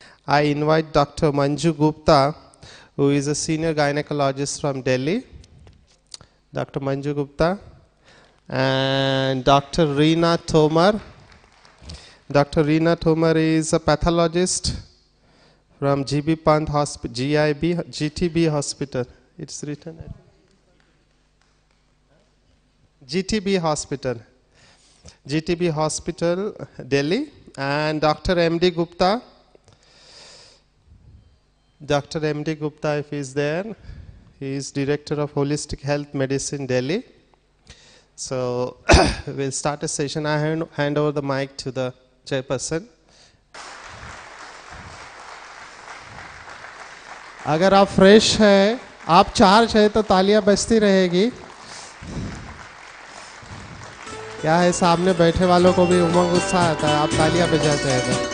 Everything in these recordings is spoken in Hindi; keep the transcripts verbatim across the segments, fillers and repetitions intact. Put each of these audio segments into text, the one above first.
I invite Doctor Manju Gupta, who is a senior gynecologist from Delhi. Doctor Manju Gupta. And Doctor Reena Tomar. Doctor Reena Tomar is a pathologist from G B Pant Hospital, G I B, G T B Hospital. It's written at G T B Hospital. G T B Hospital, Delhi. And Doctor M D Gupta. Doctor M D Gupta, if he is there, he is Director of Holistic Health Medicine, Delhi. So we'll start a session. I hand, hand over the mic to the chairperson. अगर आप फ्रेश है, आप चार्ज है तो तालियां बजती रहेगी. क्या है, सामने बैठे वालों को भी उमंग उत्साह आता है, आप तालियां बजाते हैं तो.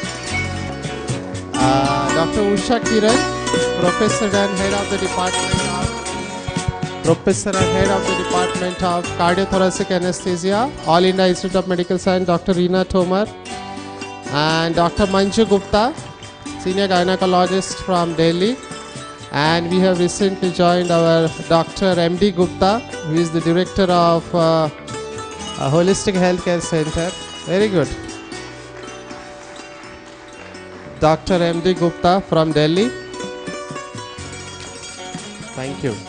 Doctor Usha Kiran, professor and head of the department of professor and head of the department of cardiothoracic anaesthesia, all India institute of medical science, doctor Reena Tomar, and doctor Manju Gupta, senior gynecologist from Delhi. And we have recently joined our Doctor M D Gupta, who is the director of uh, a Holistic Healthcare Center. Very good. Doctor M D Gupta from Delhi. Thank you.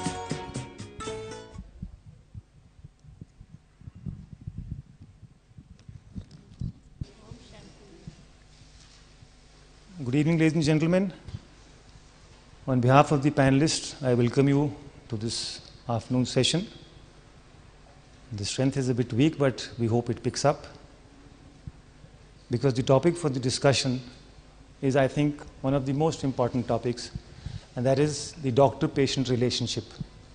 Good evening, ladies and gentlemen. On behalf of the panelists, I welcome you to this afternoon session. The strength is a bit weak, but we hope it picks up, because the topic for the discussion is, I think, one of the most important topics, and that is the doctor-patient relationship.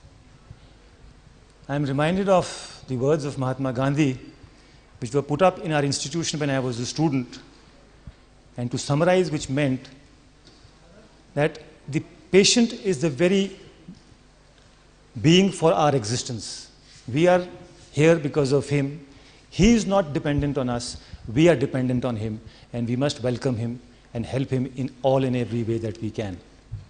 I am reminded of the words of Mahatma Gandhi, which were put up in our institution when I was a student, and to summarize, which meant that the patient is the very being for our existence. We are here because of him. He is not dependent on us. We are dependent on him, and we must welcome him and help him in all and every way that we can.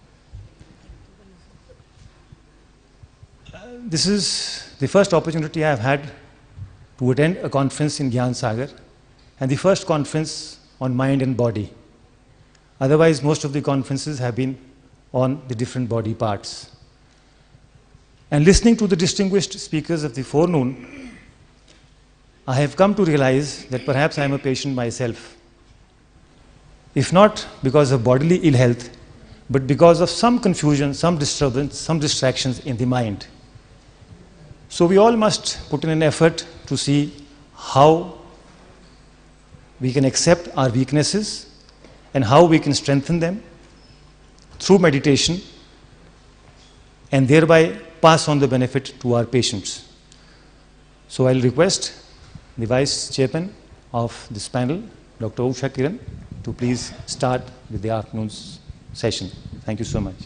Uh, this is the first opportunity I have had to attend a conference in Gyan Sagar, and the first conference on mind and body. Otherwise, most of the conferences have been on the different body parts. And listening to the distinguished speakers of the forenoon, I have come to realize that perhaps I am a patient myself. If not because of bodily ill health, but because of some confusion, some disturbance, some distractions in the mind. So we all must put in an effort to see how we can accept our weaknesses and how we can strengthen them through meditation, and thereby pass on the benefit to our patients. So I'll request the Vice Chairman of this panel, Doctor Usha Kiran, to please start with the afternoon's session. Thank you so much.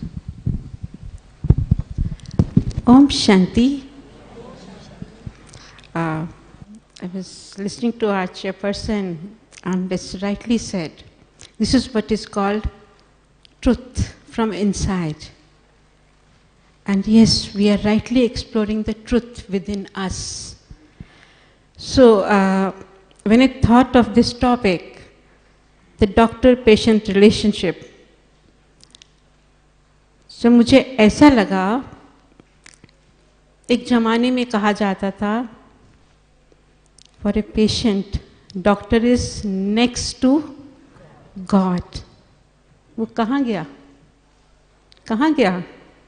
Om Shanti. Uh, I was listening to our chairperson, and it's rightly said, this is what is called truth from inside. And yes, we are rightly exploring the truth within us. So uh, when I thought of this topic, the doctor-patient relationship, so मुझे ऐसा लगा, एक ज़माने में कहा जाता था, for a patient, doctor is next to God. वो कहाँ गया? कहाँ गया?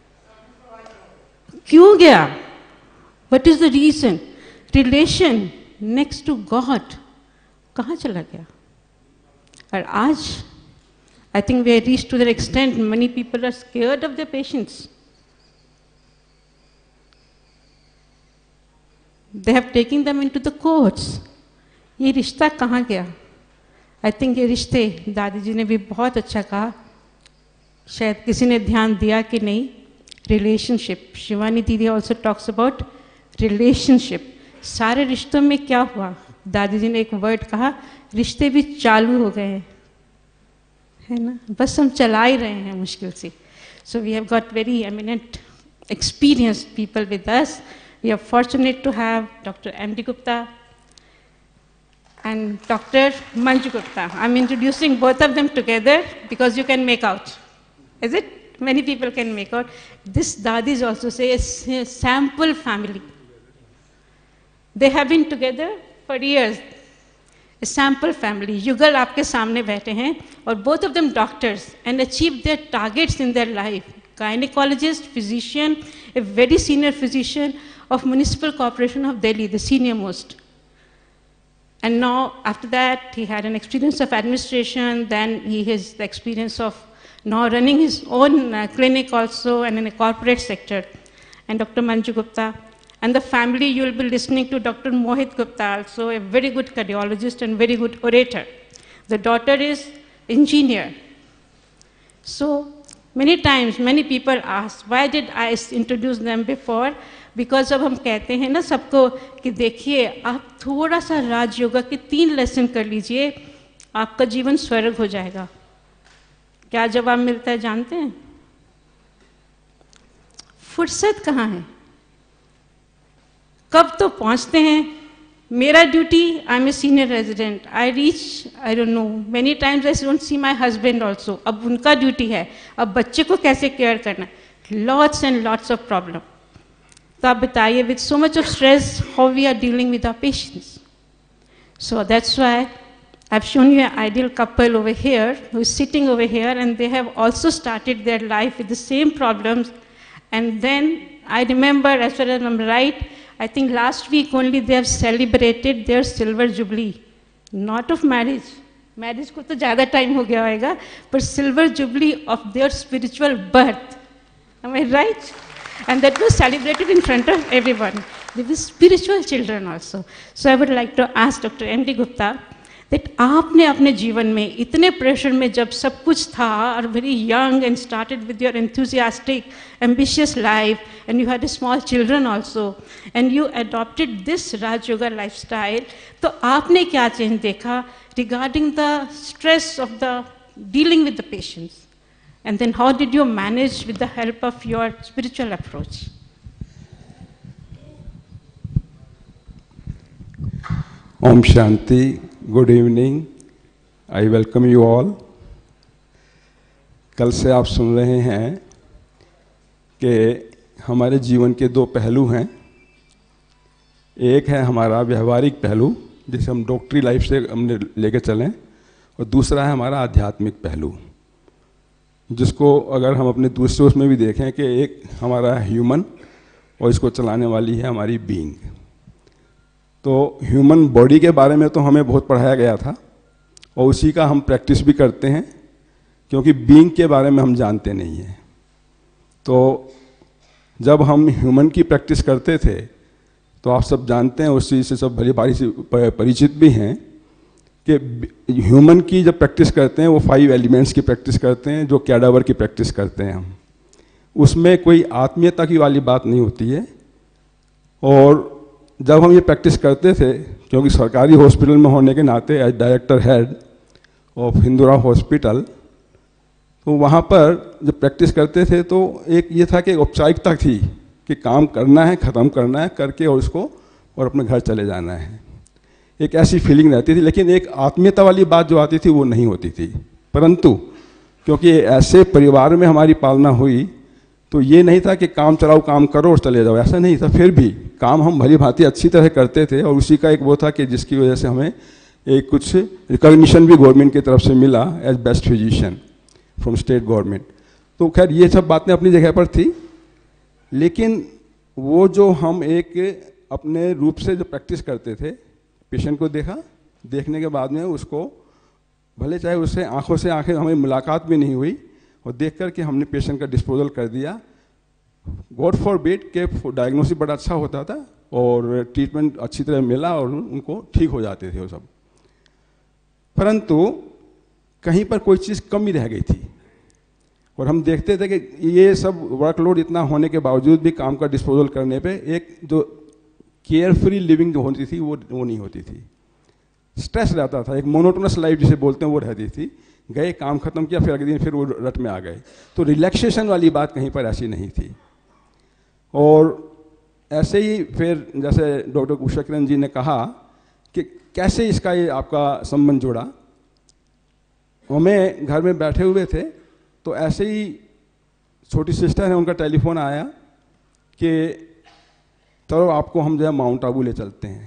क्यों गया? What is the reason? Relation next to God. कहाँ चला गया? और आज, I think we have reached to that extent, many people are scared of their patients. They have taken them into the courts. ये रिश्ता कहाँ गया? I think ये रिश्ते, दादी जी ने भी बहुत अच्छा कहा, शायद किसी ने ध्यान दिया कि नहीं, relationship. शिवानी दीदी also talks about relationship. सारे रिश्तों में क्या हुआ? दादी जी ने एक वर्ड कहा, रिश्ते भी चालू हो गए हैं. है ना, बस हम चला ही रहे हैं मुश्किल से. So we have got very eminent, experienced people with us. We are fortunate to have Doctor M D Gupta and Doctor Manju Gupta. I'm introducing both of them together because you can make out. Is it? Many people can make out. This Dadis also say a sample family. They have been together for years. A sample family. Yugal आपके सामने बैठे हैं और both of them doctors and achieved their targets in their life. Gynecologist, physician, a very senior physician of Municipal Corporation of Delhi, the senior most. And now after that he had an experience of administration, then he has the experience of now running his own uh, clinic also and in a corporate sector. And Doctor Manju Gupta. And the family, you will be listening to Doctor Mohit Gupta, also a very good cardiologist and very good orator. The daughter is engineer. So many times, many people ask, why did I introduce them before? Because अब हम कहते हैं ना सबको कि देखिए आप थोड़ा सा राज योगा के तीन लेसन कर लीजिए, आपका जीवन स्वर्ग हो जाएगा. क्या जवाब मिलता है जानते हैं? फुर्सत कहाँ है? कब तो पहुंचते हैं. मेरा duty, I am a senior resident, I reach, I don't know, many times I don't see my husband also. अब उनका ड्यूटी है, अब बच्चे को कैसे केयर करना, lots and lots of problem. तो आप बताइए, with so much of stress, how we are dealing with our patients. So that's why I've shown you an ideal couple over here who is sitting over here, and they have also started their life with the same problems. And then I remember, as far as I'm right, I think last week only they have celebrated their silver jubilee, not of marriage. Marriage को तो ज़्यादा time हो गया होगा, but silver jubilee of their spiritual birth. Am I right? And that was celebrated in front of everyone. They were spiritual children also. So I would like to ask Doctor M D Gupta that आपने अपने जीवन में इतने प्रेशर में जब सब कुछ था और very young and started with your enthusiastic, ambitious life, and you had small children also, and you adopted this Raj Yoga lifestyle, तो आपने क्या चेंज देखा regarding the stress of the dealing with the patients, and then how did you manage with the help of your spiritual approach? Om Shanti. Good evening, I welcome you all. कल से आप सुन रहे हैं कि हमारे जीवन के दो पहलू हैं. एक है हमारा व्यवहारिक पहलू, जिसे हम डॉक्टरी लाइफ से हमने लेके चलें, और दूसरा है हमारा आध्यात्मिक पहलू, जिसको अगर हम अपने दूसरे उसमें भी देखें कि एक हमारा ह्यूमन और इसको चलाने वाली है हमारी बीइंग. तो ह्यूमन बॉडी के बारे में तो हमें बहुत पढ़ाया गया था और उसी का हम प्रैक्टिस भी करते हैं, क्योंकि बीइंग के बारे में हम जानते नहीं हैं. तो जब हम ह्यूमन की प्रैक्टिस करते थे तो आप सब जानते हैं, उस चीज़ से सब भली भारी से परिचित भी हैं कि ह्यूमन की जब प्रैक्टिस करते हैं वो फाइव एलिमेंट्स की प्रैक्टिस करते हैं, जो कैडावर की प्रैक्टिस करते हैं हम. उसमें कोई आत्मीयता की वाली बात नहीं होती है. और जब हम ये प्रैक्टिस करते थे, क्योंकि सरकारी हॉस्पिटल में होने के नाते as director head of Hindu Rao hospital, तो वहाँ पर जब प्रैक्टिस करते थे तो एक ये था कि औपचारिकता थी कि काम करना है, ख़त्म करना है, करके और उसको और अपने घर चले जाना है. एक ऐसी फीलिंग रहती थी, लेकिन एक आत्मीयता वाली बात जो आती थी वो नहीं होती थी. परंतु क्योंकि ऐसे परिवार में हमारी पालना हुई, तो ये नहीं था कि काम चलाओ, काम करो और चले जाओ, ऐसा नहीं था. फिर भी काम हम भली भांति अच्छी तरह करते थे, और उसी का एक वो था कि जिसकी वजह से हमें एक कुछ रिकॉग्निशन भी गवर्नमेंट की तरफ से मिला as best physician from state government. तो खैर ये सब बातें अपनी जगह पर थी, लेकिन वो जो हम एक अपने रूप से जो प्रैक्टिस करते थे, पेशेंट को देखा, देखने के बाद में उसको भले चाहे उससे आँखों से आँखें हमें मुलाकात भी नहीं हुई, और देख कर के हमने पेशेंट का डिस्पोजल कर दिया. गॉड फॉर बिड के डायग्नोसिस बड़ा अच्छा होता था और ट्रीटमेंट अच्छी तरह मिला और उनको ठीक हो जाते थे वो सब. परंतु कहीं पर कोई चीज़ कमी रह गई थी, और हम देखते थे कि ये सब वर्कलोड इतना होने के बावजूद भी काम का डिस्पोजल करने पे एक जो केयर फ्री लिविंग जो होती थी वो वो नहीं होती थी. स्ट्रेस रहता था, एक मोनोटोनस लाइफ जिसे बोलते हैं वो रहती थी, गए, काम खत्म किया, फिर अगले दिन फिर वो रट में आ गए। तो रिलैक्सेशन वाली बात कहीं पर ऐसी नहीं थी। और ऐसे ही फिर जैसे डॉक्टर उषा किरण जी ने कहा कि कैसे इसका ये आपका संबंध जुड़ा। हमें घर में बैठे हुए थे तो ऐसे ही छोटी सिस्टर है, उनका टेलीफोन आया कि चलो आपको हम जो है माउंट आबू ले चलते हैं।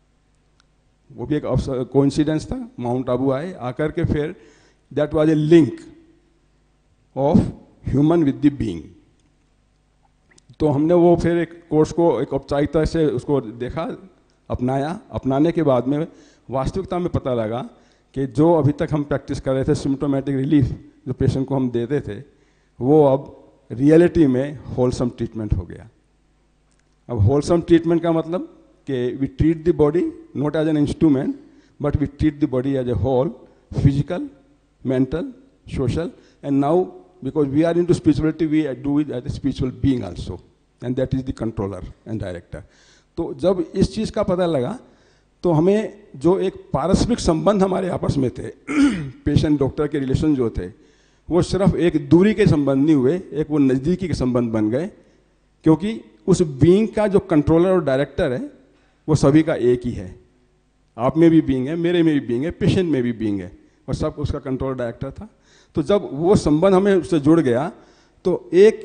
वो भी एक कोइंसिडेंस था, माउंट आबू आए, आकर के फिर that was a link of human with the being. तो हमने वो फिर एक कोर्स को एक औपचारिकता से उसको देखा, अपनाया। अपनाने के बाद में वास्तविकता में पता लगा कि जो अभी तक हम प्रैक्टिस कर रहे थे, सिम्प्टोमेटिक रिलीफ जो पेशेंट को हम देते थे, वो अब रियलिटी में होलसम ट्रीटमेंट हो गया। अब होलसम ट्रीटमेंट का मतलब कि we treat the body not as an instrument but we treat the body as a whole, physical, mental, social, and now because we are into spirituality, we do it as a spiritual being also, and that is the controller and director. तो जब इस चीज़ का पता लगा तो हमें जो एक पारस्परिक संबंध हमारे आपस में थे, पेशेंट डॉक्टर के रिलेशन जो थे, वो सिर्फ एक दूरी के संबंध नहीं हुए, एक वो नज़दीकी के संबंध बन गए, क्योंकि उस बीइंग का जो कंट्रोलर और डायरेक्टर है वो सभी का एक ही है। आप में भी बीइंग है, मेरे में भी बीइंग है, पेशेंट में भी बीइंग है, और सब उसका कंट्रोलर डायरेक्टर था। तो जब वो संबंध हमें उससे जुड़ गया तो एक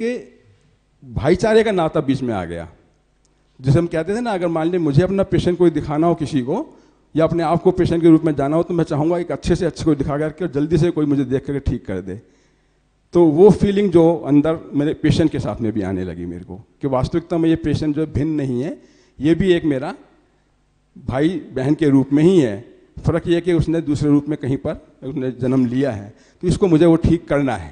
भाईचारे का नाता बीच में आ गया। जैसे हम कहते थे ना, अगर मान लीजिए मुझे अपना पेशेंट कोई दिखाना हो किसी को, या अपने आप को पेशेंट के रूप में जाना हो, तो मैं चाहूँगा एक अच्छे से अच्छे को दिखा करके और जल्दी से कोई मुझे देख करके ठीक कर दे। तो वो फीलिंग जो अंदर मेरे पेशेंट के साथ में भी आने लगी मेरे को, कि वास्तविकता में ये पेशेंट जो भिन्न नहीं है, ये भी एक मेरा भाई बहन के रूप में ही है। फ़र्क ये कि उसने दूसरे रूप में कहीं पर उसने जन्म लिया है, तो इसको मुझे वो ठीक करना है।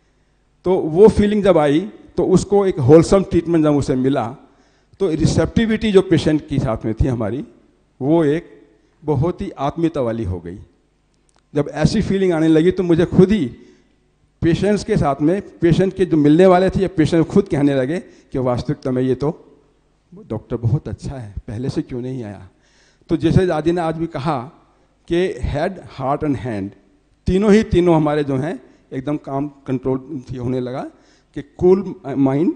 तो वो फीलिंग जब आई तो उसको एक होलसम ट्रीटमेंट जब उसे मिला तो रिसेप्टिविटी जो पेशेंट के साथ में थी हमारी, वो एक बहुत ही आत्मीयता वाली हो गई। जब ऐसी फीलिंग आने लगी तो मुझे खुद ही पेशेंट्स के साथ में, पेशेंट के जो मिलने वाले थे, या पेशेंट खुद कहने लगे कि वास्तविकता में ये तो डॉक्टर बहुत अच्छा है, पहले से क्यों नहीं आया। तो जैसे दादी ने आज भी कहा कि हेड, हार्ट एंड हैंड, तीनों ही तीनों हमारे जो हैं एकदम काम कंट्रोल होने लगा, कि cool mind,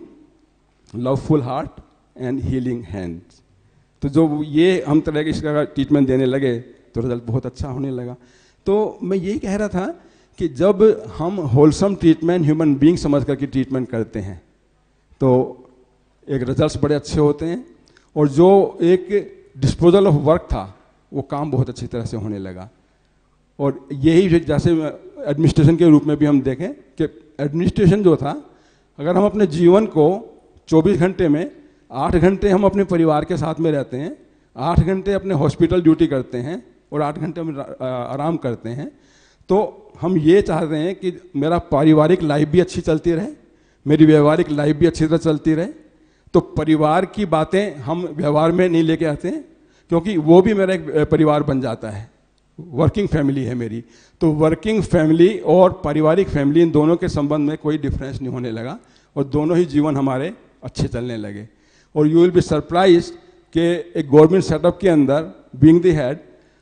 loveful heart and healing hands. तो जो ये हम तरह के इसका ट्रीटमेंट देने लगे तो रिजल्ट बहुत अच्छा होने लगा। तो मैं यही कह रहा था कि जब हम होलसम ट्रीटमेंट ह्यूमन बीइंग समझ करके ट्रीटमेंट करते हैं तो एक रिजल्ट्स बड़े अच्छे होते हैं, और जो एक डिस्पोजल ऑफ वर्क था वो काम बहुत अच्छी तरह से होने लगा। और यही जैसे एडमिनिस्ट्रेशन के रूप में भी हम देखें कि एडमिनिस्ट्रेशन जो था, अगर हम अपने जीवन को चौबीस घंटे में आठ घंटे हम अपने परिवार के साथ में रहते हैं, आठ घंटे अपने हॉस्पिटल ड्यूटी करते हैं और आठ घंटे हम आराम करते हैं, तो हम ये चाहते हैं कि मेरा पारिवारिक लाइफ भी अच्छी चलती रहे, मेरी व्यवहारिक लाइफ भी अच्छी तरह चलती रहे। तो परिवार की बातें हम व्यवहार में नहीं लेके आते हैं, क्योंकि वो भी मेरा एक परिवार बन जाता है। वर्किंग फैमिली है मेरी, तो वर्किंग फैमिली और पारिवारिक फैमिली, इन दोनों के संबंध में कोई डिफरेंस नहीं होने लगा, और दोनों ही जीवन हमारे अच्छे चलने लगे। और यू विल बी सरप्राइज कि एक गवर्नमेंट सेटअप के अंदर बीइंग द हेड,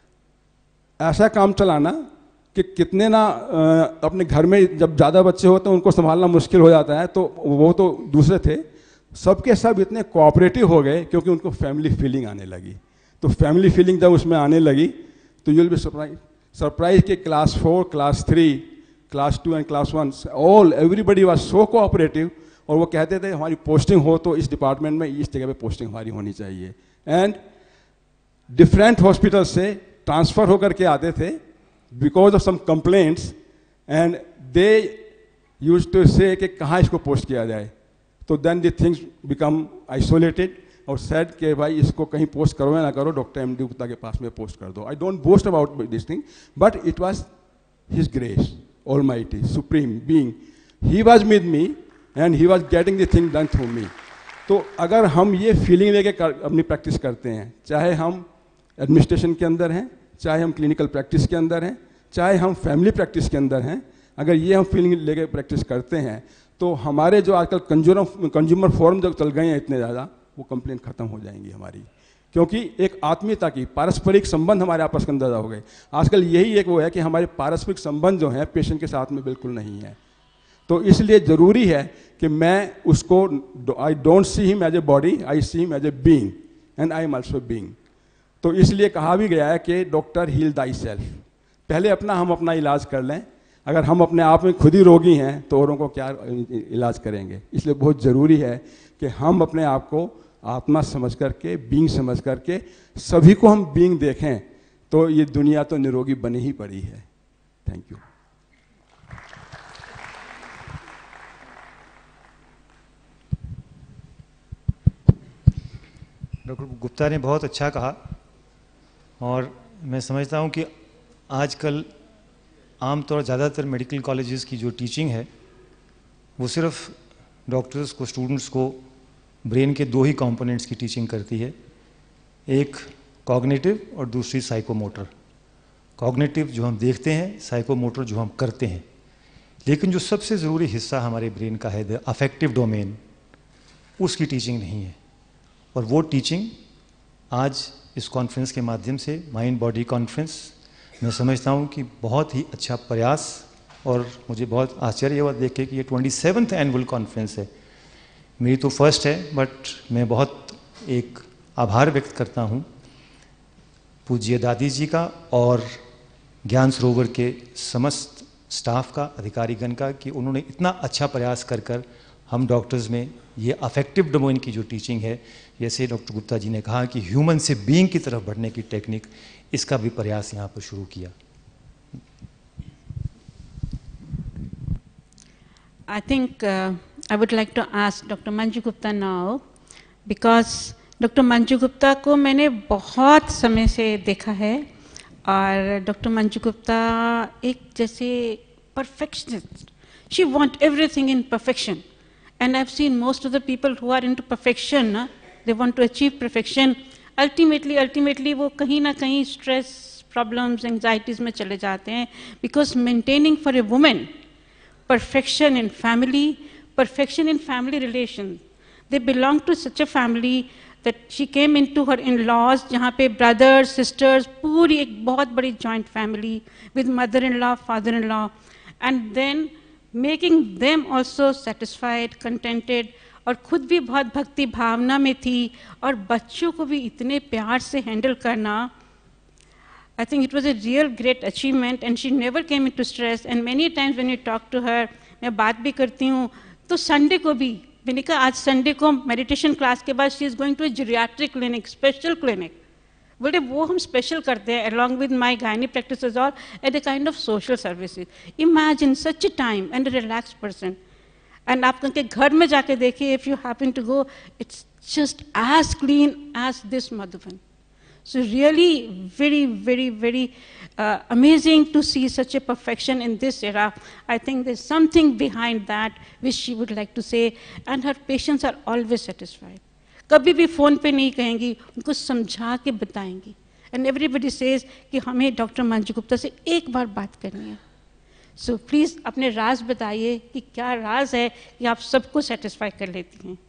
ऐसा काम चलाना कि कितने ना अपने घर में जब ज़्यादा बच्चे होते हैं उनको संभालना मुश्किल हो जाता है, तो वो तो दूसरे थे, सबके सब इतने कोऑपरेटिव हो गए क्योंकि उनको फैमिली फीलिंग आने लगी। तो फैमिली फीलिंग जब उसमें आने लगी तो you will be surprise surprise के class four, class three, class two and class one, all everybody was so cooperative. और वो कहते थे हमारी पोस्टिंग हो तो इस डिपार्टमेंट में, इस जगह पे पोस्टिंग हमारी होनी चाहिए। एंड डिफरेंट हॉस्पिटल से ट्रांसफ़र होकर के आते थे because of some complaints, and they used to say कि कहाँ इसको पोस्ट किया जाए। तो then the things become isolated और सेड कि भाई इसको कहीं पोस्ट करो या ना करो, डॉक्टर एम डी गुप्ता के पास में पोस्ट कर दो। I don't boast about this thing, but it was his grace, almighty, supreme being, he was with me and he was getting the thing done through me. तो अगर हम ये फीलिंग लेके अपनी प्रैक्टिस करते हैं, चाहे हम एडमिनिस्ट्रेशन के अंदर हैं, चाहे हम क्लिनिकल प्रैक्टिस के अंदर हैं, चाहे हम फैमिली प्रैक्टिस के अंदर हैं, अगर ये हम फीलिंग लेके प्रैक्टिस करते हैं तो हमारे जो आजकल कंज्यूमर कंज्यूमर फॉर्म जो चल गए हैं इतने ज़्यादा, वो कंप्लेंट ख़त्म हो जाएंगी हमारी। क्योंकि एक आत्मीयता की पारस्परिक संबंध हमारे आपस के अंदर हो गए। आजकल यही एक वो है कि हमारे पारस्परिक संबंध जो हैं पेशेंट के साथ में बिल्कुल नहीं है। तो इसलिए ज़रूरी है कि मैं उसको, I don't see him as a body, I see him as a being and I am also being. तो इसलिए कहा भी गया है कि डॉक्टर हील दाई सेल्फ, पहले अपना हम अपना इलाज कर लें। अगर हम अपने आप में खुद ही रोगी हैं तो औरों को क्या इलाज करेंगे। इसलिए बहुत ज़रूरी है कि हम अपने आप को आत्मा समझ करके, बीइंग समझ करके सभी को हम बीइंग देखें, तो ये दुनिया तो निरोगी बनी ही पड़ी है। Thank you. डॉक्टर गुप्ता ने बहुत अच्छा कहा, और मैं समझता हूँ कि आजकल आमतौर ज़्यादातर मेडिकल कॉलेजेस की जो टीचिंग है वो सिर्फ डॉक्टर्स को, स्टूडेंट्स को ब्रेन के दो ही कंपोनेंट्स की टीचिंग करती है, एक कॉग्निटिव और दूसरी साइकोमोटर। कॉग्निटिव जो हम देखते हैं, साइकोमोटर जो हम करते हैं। लेकिन जो सबसे ज़रूरी हिस्सा हमारे ब्रेन का है, द अफेक्टिव डोमेन, उसकी टीचिंग नहीं है। और वो टीचिंग आज इस कॉन्फ्रेंस के माध्यम से, माइंड बॉडी कॉन्फ्रेंस, मैं समझता हूँ कि बहुत ही अच्छा प्रयास, और मुझे बहुत आश्चर्य हुआ देख के कि ये ट्वेंटी सेवन्थ एनुअल कॉन्फ्रेंस है। मेरी तो फर्स्ट है, बट मैं बहुत एक आभार व्यक्त करता हूँ पूज्य दादी जी का और ज्ञान सरोवर के समस्त स्टाफ का, अधिकारीगण का, कि उन्होंने इतना अच्छा प्रयास कर कर हम डॉक्टर्स में ये अफेक्टिव डोमेन की जो टीचिंग है, जैसे डॉक्टर गुप्ता जी ने कहा कि ह्यूमन से बीइंग की तरफ बढ़ने की टेक्निक, इसका भी प्रयास यहाँ पर शुरू किया। I think uh, I would like to ask Doctor Manju Gupta now, because Doctor Manju Gupta को मैंने बहुत समय से देखा है, और डॉक्टर मंजू गुप्ता एक जैसे perfectionist. She want everything in perfection, and I've seen most of the people who are into perfection, uh, they want to achieve perfection. Ultimately, ultimately वो कहीं ना कहीं stress, problems, anxieties में चले जाते हैं, because maintaining for a woman perfection in family, perfection in family relations. They belong to such a family that she came into her in-laws, जहाँ पे brothers, sisters, पूरी एक बहुत बड़ी joint family with mother-in-law, father-in-law, and then making them also satisfied, contented, और खुद भी बहुत भक्ति भावना में थी, और बच्चों को भी इतने प्यार से हैंडल करना, I think it was a real great achievement, and she never came into stress. And many times when you talk to her, मैं बात भी करती हूँ, तो संडे को भी मैंने कहा आज संडे को मेडिटेशन क्लास के बाद she is going to a geriatric clinic, special clinic. बोले वो हम स्पेशल करते हैं along with my gynae practices all at a kind of social services. Imagine such a time and a relaxed person. And आप कहीं घर में जाके देखिए, if you happen to go, it's just as clean as this Madhuban. So really very, very, very uh, amazing to see such a perfection in this era. I think there's something behind that which she would like to say, and her patients are always satisfied. कभी भी फ़ोन पे नहीं कहेंगी, उनको समझा के बताएंगी. And everybody says कि हमें डॉक्टर मंजू गुप्ता से एक बार बात करनी है. So please अपने राज बताइए कि क्या राज है कि आप सबको satisfy कर लेती हैं.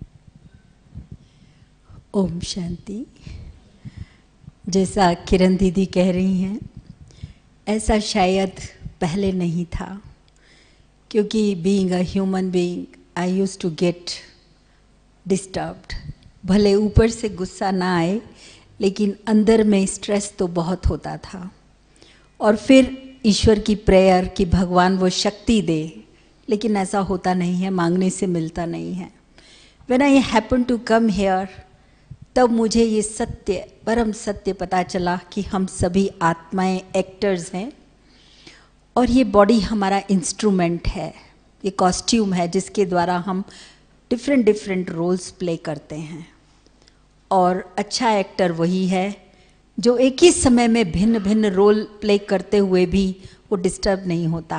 ओम शांति. जैसा किरण दीदी कह रही हैं, ऐसा शायद पहले नहीं था, क्योंकि being a human being I used to get disturbed. भले ऊपर से गुस्सा ना आए, लेकिन अंदर में स्ट्रेस तो बहुत होता था. और फिर ईश्वर की प्रेयर कि भगवान वो शक्ति दे, लेकिन ऐसा होता नहीं है, मांगने से मिलता नहीं है. When I happen to come here, तब मुझे ये सत्य, परम सत्य पता चला कि हम सभी आत्माएं एक्टर्स हैं, और ये बॉडी हमारा इंस्ट्रूमेंट है, ये कॉस्ट्यूम है जिसके द्वारा हम डिफरेंट डिफरेंट रोल्स प्ले करते हैं. और अच्छा एक्टर वही है जो एक ही समय में भिन्न भिन्न रोल प्ले करते हुए भी वो डिस्टर्ब नहीं होता.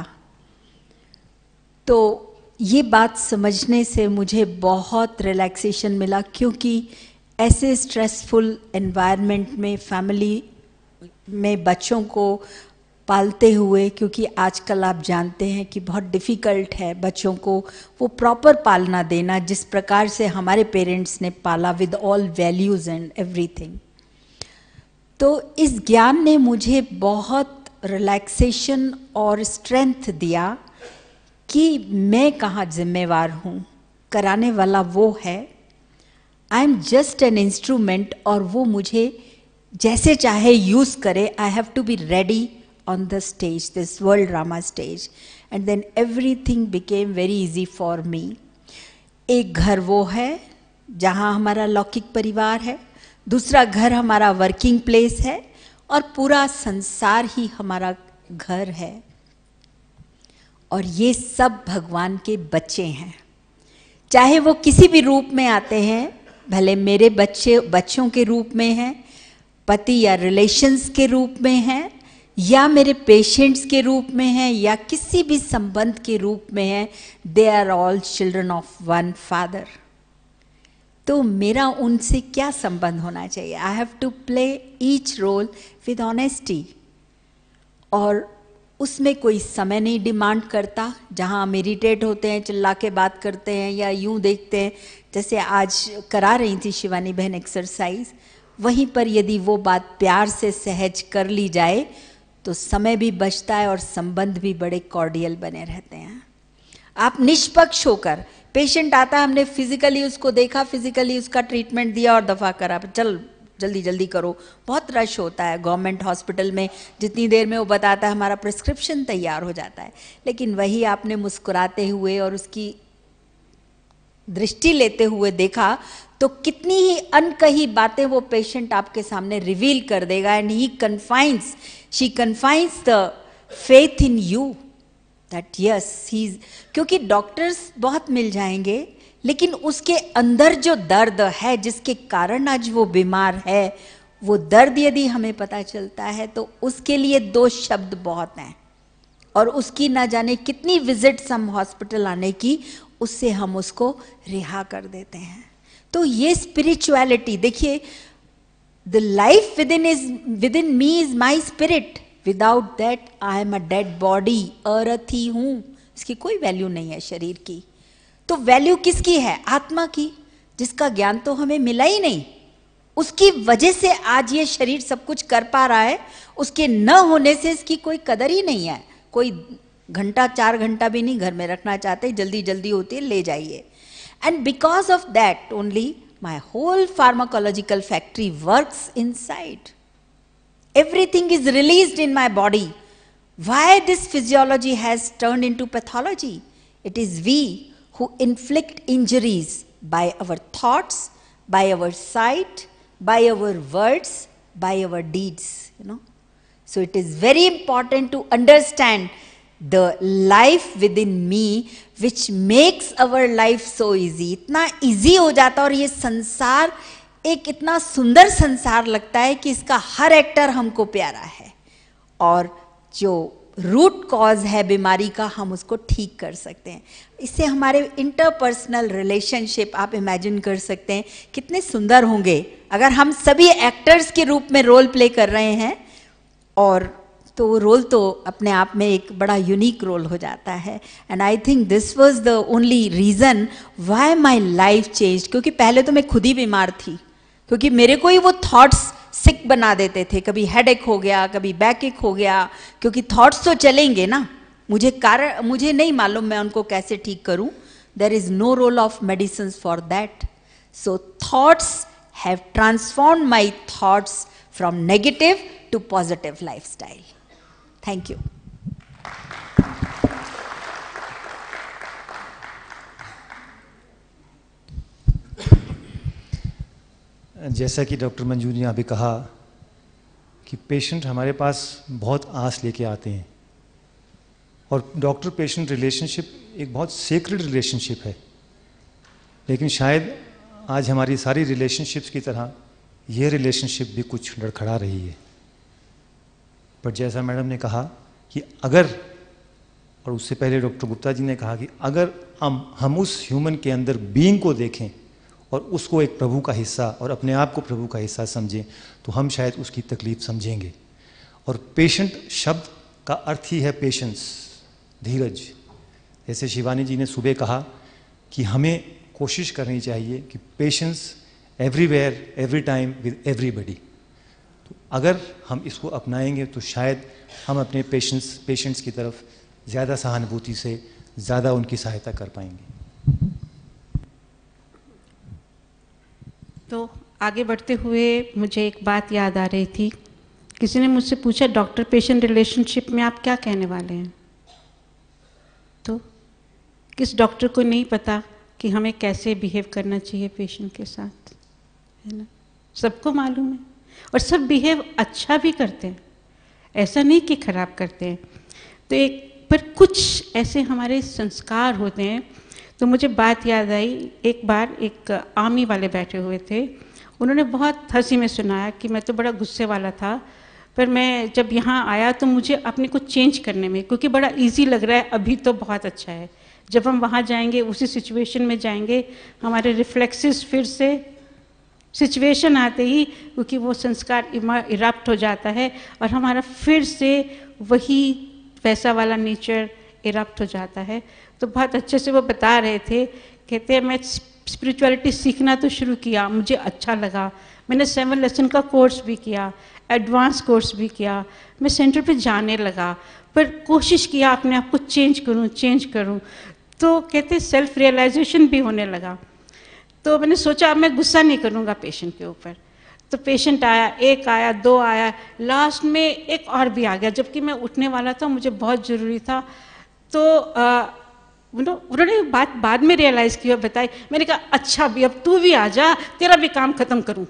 तो ये बात समझने से मुझे बहुत रिलैक्सेशन मिला, क्योंकि ऐसे स्ट्रेसफुल एनवायरनमेंट में फैमिली में बच्चों को पालते हुए, क्योंकि आजकल आप जानते हैं कि बहुत डिफ़िकल्ट है बच्चों को वो प्रॉपर पालना देना जिस प्रकार से हमारे पेरेंट्स ने पाला, with all values and everything. तो इस ज्ञान ने मुझे बहुत रिलैक्सेशन और स्ट्रेंथ दिया कि मैं कहाँ जिम्मेवार हूँ, कराने वाला वो है, I am just an instrument, और वो मुझे जैसे चाहे यूज़ करे। I have to be ready on the stage, this world drama stage, and then everything became very easy for me. एक घर वो है जहाँ हमारा लौकिक परिवार है, दूसरा घर हमारा वर्किंग प्लेस है, और पूरा संसार ही हमारा घर है। और ये सब भगवान के बच्चे हैं, चाहे वो किसी भी रूप में आते हैं, भले मेरे बच्चे बच्चों के रूप में हैं, पति या रिलेशंस के रूप में हैं, या मेरे पेशेंट्स के रूप में हैं, या किसी भी संबंध के रूप में हैं, they are all children of one father. तो मेरा उनसे क्या संबंध होना चाहिए? I have to play each role with honesty, और उसमें कोई समय नहीं डिमांड करता। जहाँ मेडिटेट होते हैं, चिल्ला के बात करते हैं, या यूं देखते हैं जैसे आज करा रही थी शिवानी बहन एक्सरसाइज, वहीं पर यदि वो बात प्यार से सहज कर ली जाए तो समय भी बचता है और संबंध भी बड़े कॉर्डियल बने रहते हैं। आप निष्पक्ष होकर, पेशेंट आता है, हमने फिजिकली उसको देखा, फिजिकली उसका ट्रीटमेंट दिया और दफा करा, चल जल्दी जल्दी करो। बहुत रश होता है गवर्नमेंट हॉस्पिटल में, जितनी देर में वो बताता है हमारा प्रिस्क्रिप्शन तैयार हो जाता है। लेकिन वही आपने मुस्कुराते हुए और उसकी दृष्टि लेते हुए देखा तो कितनी ही अनकही बातें वो पेशेंट आपके सामने रिवील कर देगा, and he confines she confines the faith in you that yes he, क्योंकि डॉक्टर्स बहुत मिल जाएंगे, लेकिन उसके अंदर जो दर्द है जिसके कारण आज वो बीमार है, वो दर्द यदि हमें पता चलता है तो उसके लिए दो शब्द बहुत हैं, और उसकी ना जाने कितनी विजिट्स हम हॉस्पिटल आने की, उससे हम उसको रिहा कर देते हैं। तो ये स्पिरिचुअलिटी देखिए, the life within is within me is my spirit, without that I am a dead body, अरथी हूं, इसकी कोई वैल्यू नहीं है शरीर की। तो वैल्यू किसकी है? आत्मा की, जिसका ज्ञान तो हमें मिला ही नहीं, उसकी वजह से आज ये शरीर सब कुछ कर पा रहा है, उसके न होने से इसकी कोई कदर ही नहीं है। कोई घंटा चार घंटा भी नहीं घर में रखना चाहते, जल्दी जल्दी होती है, ले जाइए। And because of that only my whole pharmacological factory works inside, everything is released in my body. Why this physiology has turned into pathology? It is we who inflict injuries by our thoughts, by our sight, by our words, by our deeds, you know. So it is very important to understand the life within me which makes our life so easy. इतना easy हो जाता, और ये संसार एक इतना सुंदर संसार लगता है कि इसका हर एक्टर हमको प्यारा है, और जो रूट कॉज है बीमारी का हम उसको ठीक कर सकते हैं। इससे हमारे इंटरपर्सनल रिलेशनशिप आप इमेजिन कर सकते हैं कितने सुंदर होंगे अगर हम सभी एक्टर्स के रूप में रोल प्ले कर रहे हैं, और तो वो रोल तो अपने आप में एक बड़ा यूनिक रोल हो जाता है। And I think this was the only reason why my life change, क्योंकि पहले तो मैं खुद ही बीमार थी, क्योंकि मेरे को ही वो थॉट्स सिक बना देते थे। कभी हेडेक हो गया, कभी बैक एक हो गया, क्योंकि थॉट्स तो चलेंगे ना, मुझे कारण मुझे नहीं मालूम मैं उनको कैसे ठीक करूं। There is no role of medicine for that. So thoughts have transformed my thoughts from negative to positive lifestyle. Thank you. जैसा कि डॉक्टर मंजू ने अभी कहा कि पेशेंट हमारे पास बहुत आस लेके आते हैं, और डॉक्टर पेशेंट रिलेशनशिप एक बहुत सेक्रेड रिलेशनशिप है, लेकिन शायद आज हमारी सारी रिलेशनशिप्स की तरह ये रिलेशनशिप भी कुछ लड़खड़ा रही है। पर जैसा मैडम ने कहा कि अगर, और उससे पहले डॉक्टर गुप्ता जी ने कहा कि अगर हम हम उस ह्यूमन के अंदर बीइंग को देखें और उसको एक प्रभु का हिस्सा और अपने आप को प्रभु का हिस्सा समझें, तो हम शायद उसकी तकलीफ समझेंगे। और पेशेंट शब्द का अर्थ ही है पेशेंस, धीरज। जैसे शिवानी जी ने सुबह कहा कि हमें कोशिश करनी चाहिए कि patience everywhere, every time, with everybody. तो अगर हम इसको अपनाएंगे तो शायद हम अपने पेशेंस पेशेंट्स की तरफ ज़्यादा सहानुभूति से ज़्यादा उनकी सहायता कर पाएंगे। तो आगे बढ़ते हुए मुझे एक बात याद आ रही थी। किसी ने मुझसे पूछा डॉक्टर पेशेंट रिलेशनशिप में आप क्या कहने वाले हैं? तो किस डॉक्टर को नहीं पता कि हमें कैसे बिहेव करना चाहिए पेशेंट के साथ, है ना? सबको मालूम है और सब बिहेव अच्छा भी करते हैं, ऐसा नहीं कि खराब करते हैं। तो एक पर कुछ ऐसे हमारे संस्कार होते हैं। तो मुझे बात याद आई, एक बार एक आर्मी वाले बैठे हुए थे, उन्होंने बहुत हंसी में सुनाया कि मैं तो बड़ा गुस्से वाला था, पर मैं जब यहाँ आया तो मुझे अपने को चेंज करने में, क्योंकि बड़ा इजी लग रहा है अभी तो बहुत अच्छा है, जब हम वहाँ जाएंगे उसी सिचुएशन में जाएंगे हमारे रिफ्लेक्सेस फिर से सिचुएशन आते ही, क्योंकि वो संस्कार इरप्ट हो जाता है और हमारा फिर से वही वैसा वाला नेचर इरप्ट हो जाता है। तो बहुत अच्छे से वो बता रहे थे, कहते हैं मैं स्पिरिचुअलिटी सीखना तो शुरू किया, मुझे अच्छा लगा, मैंने सेवन लेसन का कोर्स भी किया, एडवांस कोर्स भी किया, मैं सेंटर पे जाने लगा, पर कोशिश किया अपने आप को चेंज करूं चेंज करूं तो कहते सेल्फ रियलाइजेशन भी होने लगा। तो मैंने सोचा अब मैं गुस्सा नहीं करूंगा पेशेंट के ऊपर। तो पेशेंट आया, एक आया, दो आया, लास्ट में एक और भी आ गया, जबकि मैं उठने वाला था, मुझे बहुत ज़रूरी था। तो आ, उन्होंने बात बाद में रियलाइज़ की और बताई। मैंने कहा अच्छा भी अब तू भी आ जा, तेरा भी काम खत्म करूं।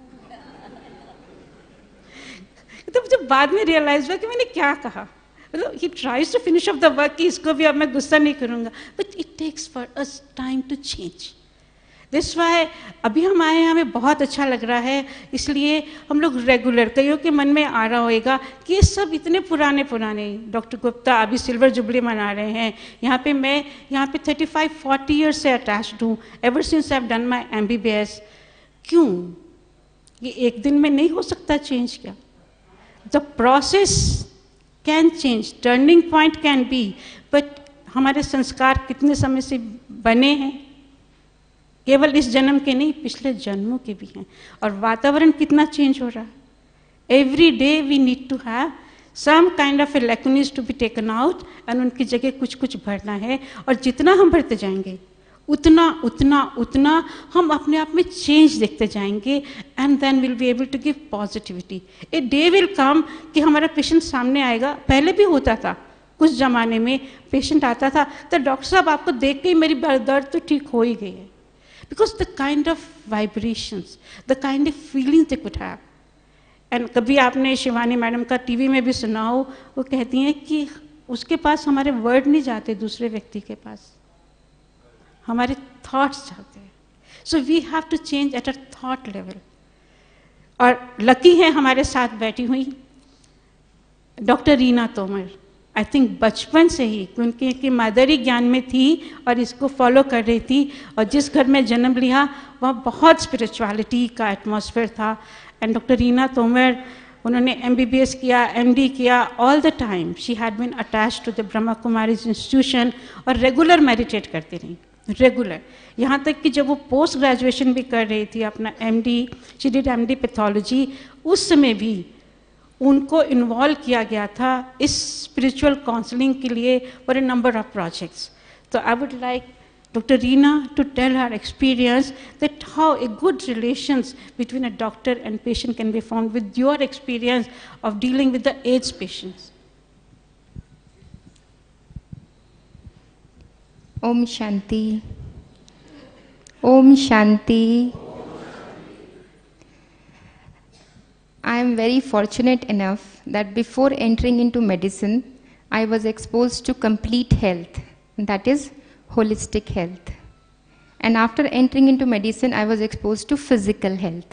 तो मुझे बाद में रियलाइज हुआ कि मैंने क्या कहा। मतलब he tries to finish off the work कि इसको भी अब मैं गुस्सा नहीं करूंगा, but it takes for us time to change. This why अभी हम आए हैं, हमें बहुत अच्छा लग रहा है, इसलिए हम लोग रेगुलर, कईयों के मन में आ रहा होगा कि ये सब इतने पुराने पुराने, डॉक्टर गुप्ता अभी सिल्वर जुबली मना रहे हैं, यहाँ पे मैं यहाँ पे थर्टी फाइव फोर्टी ईयर्स से अटैच्ड हूँ, ever since I have done my M B B S. क्यों ये एक दिन में नहीं हो सकता चेंज? क्या the process can change, turning point can be, but हमारे संस्कार कितने समय से बने हैं, केवल इस जन्म के नहीं पिछले जन्मों के भी हैं, और वातावरण कितना चेंज हो रहा है। Every day we need to have some kind of a lacunae to be taken out and उनकी जगह कुछ कुछ भरना है, और जितना हम भरते जाएंगे उतना उतना उतना हम अपने आप में चेंज देखते जाएंगे, and then will be able to give positivity. A day will come कि हमारा पेशेंट सामने आएगा। पहले भी होता था, कुछ ज़माने में पेशेंट आता था तो डॉक्टर साहब आपको देख के ही मेरी दर्द तो ठीक हो ही गई है, because the kind of vibrations, the kind of feelings they could have. And कभी आपने शिवानी मैडम का टीवी में भी सुना हो, वो कहती हैं कि उसके पास हमारे वर्ड नहीं जाते, दूसरे व्यक्ति के पास हमारे थॉट्स जाते हैं। So we have to change at a thought level. और लकी है हमारे साथ बैठी हुई doctor Reena Tomar. I think बचपन से ही उनकी की मदर ही ज्ञान में थी और इसको फॉलो कर रही थी, और जिस घर में जन्म लिया वहाँ बहुत स्पिरिचुअलिटी का एटमॉस्फेयर था। एंड डॉक्टर रीना तोमर, उन्होंने एम बी बी एस किया, एम डी किया, all the time she had been attached to the Brahma Kumaris institution, और रेगुलर मेडिटेट करती रही, रेगुलर। यहाँ तक कि जब वो पोस्ट ग्रेजुएशन भी कर रही थी अपना M D, she did M D pathology, उस समय भी उनको इन्वॉल्व किया गया था इस स्पिरिचुअल काउंसलिंग के लिए for a number of projects. तो I would like Doctor Reena to tell her experience that how a good relations between a doctor and patient can be formed with your experience of dealing with the AIDS patients. Om Shanti. Om Shanti. I am very fortunate enough that before entering into medicine, I was exposed to complete health, that is holistic health. And after entering into medicine, I was exposed to physical health.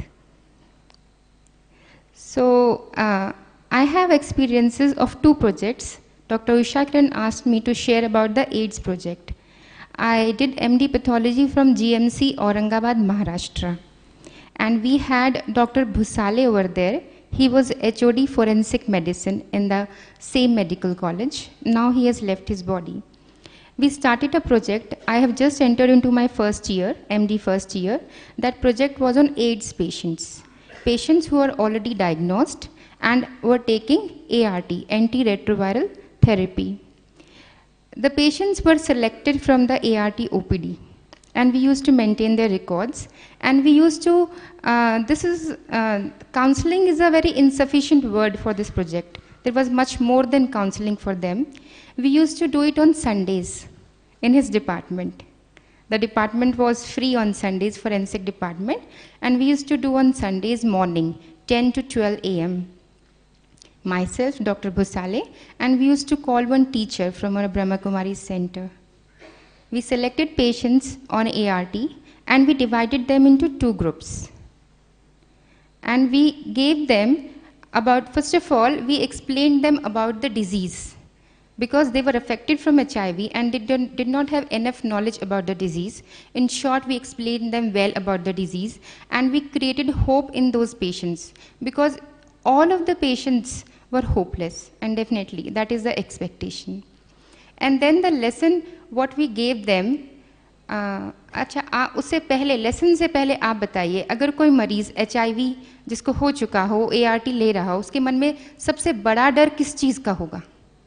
So uh, I have experiences of two projects. Doctor Usha Kiran asked me to share about the AIDS project. I did M D pathology from G M C Aurangabad, Maharashtra. And we had Doctor Bhusale over there. He was H O D Forensic Medicine in the same medical college. Now he has left his body. We started a project. I have just entered into my first year, M D first year. That project was on AIDS patients. Patients who are already diagnosed and were taking A R T, antiretroviral therapy. The patients were selected from the A R T O P D, and we used to maintain their records. And we used to, uh, this is, uh, counseling is a very insufficient word for this project. There was much more than counseling for them. We used to do it on Sundays in his department. The department was free on Sundays, forensic department, and we used to do on Sundays morning, ten to twelve A M Myself, Doctor Bhusale, and we used to call one teacher from our Brahma Kumari center. We selected patients on A R T and we divided them into two groups. And we gave them about, first of all, we explained them about the disease because they were affected from H I V and they did, did not have enough knowledge about the disease. In short, we explained them well about the disease and we created hope in those patients because all of the patients were hopeless, and definitely that is the expectation. And then the lesson what we gave them, uh, अच्छा आ, उससे पहले लेसन से पहले आप बताइए अगर कोई मरीज़ एच आई वी जिसको हो चुका हो, ए आर टी ले रहा हो, उसके मन में सबसे बड़ा डर किस चीज़ का होगा?